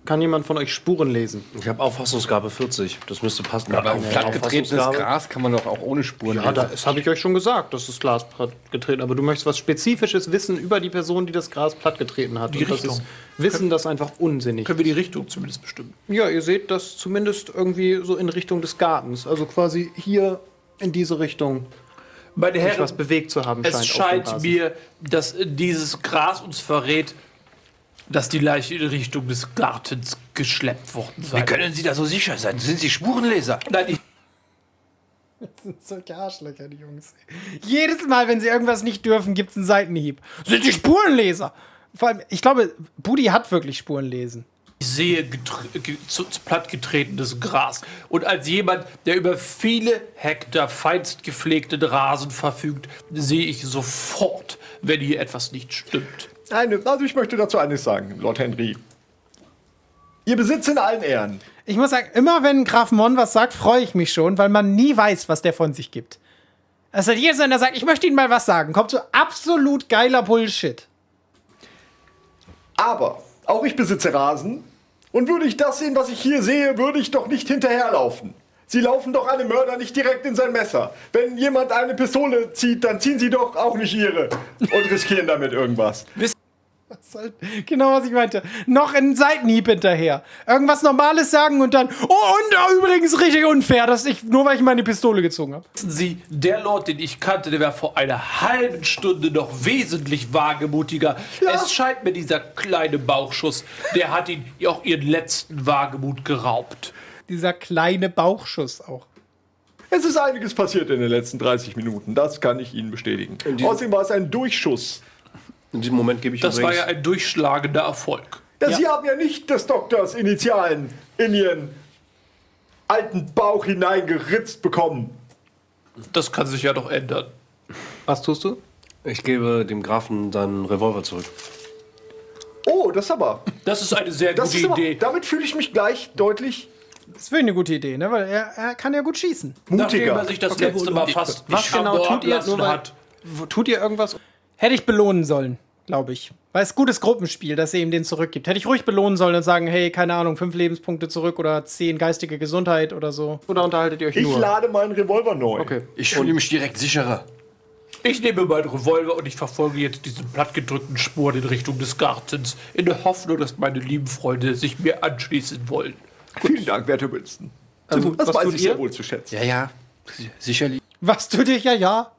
kann jemand von euch Spuren lesen? Ich habe Auffassungsgabe 40. Das müsste passen. Aber auf plattgetretenes Gras kann man doch auch ohne Spuren Ja, lesen. das habe ich euch schon gesagt, das ist Glas plattgetreten. Aber du möchtest was Spezifisches wissen über die Person, die das Gras plattgetreten hat. Die Und das Richtung. ist Wissen, das einfach unsinnig. Können wir die Richtung zumindest bestimmen? Ja, ihr seht das zumindest irgendwie so in Richtung des Gartens. Also quasi hier in diese Richtung Meine sich Herren, was bewegt zu haben scheint. es auf dem scheint Rasen. mir, dass dieses Gras uns verrät, dass die Leiche in Richtung des Gartens geschleppt worden Wie sei. können Sie da so sicher sein? Sind Sie Spurenleser? Nein, ich Das sind solche Arschlöcher, die Jungs. Jedes Mal, wenn sie irgendwas nicht dürfen, gibt es einen Seitenhieb. Sind sie Spurenleser? Vor allem, ich glaube, Budi hat wirklich Spurenlesen. sehe plattgetretenes Gras. Und als jemand, der über viele Hektar feinst gepflegten Rasen verfügt, sehe ich sofort, wenn hier etwas nicht stimmt. Also ich möchte dazu eines sagen, Lord Henry. Ihr Besitz in allen Ehren. Ich muss sagen, immer wenn Graf Mon was sagt, freue ich mich schon, weil man nie weiß, was der von sich gibt. Also jeder, der sagt, ich möchte Ihnen mal was sagen, kommt so absolut geiler Bullshit. Aber auch ich besitze Rasen. Und würde ich das sehen, was ich hier sehe, würde ich doch nicht hinterherlaufen. Sie laufen doch einem Mörder nicht direkt in sein Messer. Wenn jemand eine Pistole zieht, dann ziehen sie doch auch nicht ihre und riskieren damit irgendwas. Das ist halt genau, was ich meinte. Noch einen Seitenhieb hinterher. Irgendwas Normales sagen und dann, oh, und übrigens richtig unfair, dass ich, nur weil ich meine Pistole gezogen habe. Wissen Sie, der Lord, den ich kannte, der war vor einer halben Stunde noch wesentlich wagemutiger. Es scheint mir, dieser kleine Bauchschuss, der hat ihn auch ihren letzten Wagemut geraubt. Dieser kleine Bauchschuss auch. Es ist einiges passiert in den letzten 30 Minuten, das kann ich Ihnen bestätigen. Außerdem war es ein Durchschuss. In diesem Moment gebe ich Das war übrigens... ja ein durchschlagender Erfolg. Ja, Sie haben ja nicht des Doktors Initialen in Ihren alten Bauch hineingeritzt bekommen. Das kann sich ja noch ändern. Was tust du? Ich gebe dem Grafen seinen Revolver zurück. Oh, das aber. Das ist eine sehr Das gute ist aber Idee. damit fühle ich mich gleich deutlich Das ist wirklich eine gute Idee, ne? Weil er kann ja gut schießen. Nachdem mutiger. er sich das letzte Mal fast Was genau tut ihr? ablassen Nur weil, hat. tut ihr irgendwas? Hätte ich belohnen sollen, glaube ich. Weil es gutes Gruppenspiel, dass er ihm den zurückgibt. Hätte ich ruhig belohnen sollen und sagen, hey, keine Ahnung, 5 Lebenspunkte zurück oder 10 geistige Gesundheit oder so. Oder unterhaltet ihr euch Ich nur? lade meinen Revolver neu. Okay. Ich fühle mich direkt sicherer. Ich nehme meinen Revolver und ich verfolge jetzt diesen plattgedrückten Spuren in Richtung des Gartens, in der Hoffnung, dass meine lieben Freunde sich mir anschließen wollen. Vielen Dank, werter Wilson. was Das weiß tut ich sehr ihr? wohl zu schätzen. Ja, sicherlich. Was tut dich ja?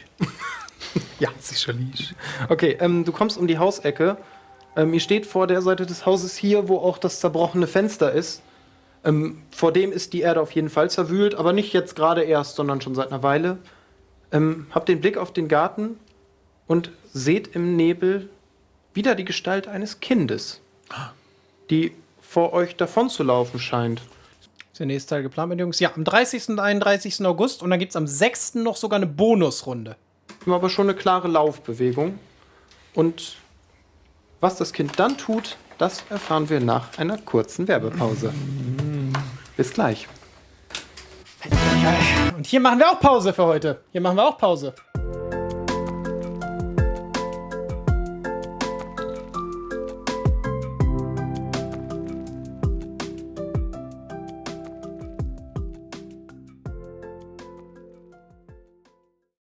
Ja, sicherlich. Okay, du kommst um die Hausecke. Ihr steht vor der Seite des Hauses hier, wo auch das zerbrochene Fenster ist. Vor dem ist die Erde auf jeden Fall zerwühlt, aber nicht jetzt gerade erst, sondern schon seit einer Weile. Habt den Blick auf den Garten und seht im Nebel wieder die Gestalt eines Kindes, die vor euch davonzulaufen scheint. Ist der nächste Teil geplant mit den Jungs? Ja, am 30. und 31. August und dann gibt es am 6. noch sogar eine Bonusrunde. Wir haben aber schon eine klare Laufbewegung. Und was das Kind dann tut, das erfahren wir nach einer kurzen Werbepause. Bis gleich. Und hier machen wir auch Pause für heute. Hier machen wir auch Pause.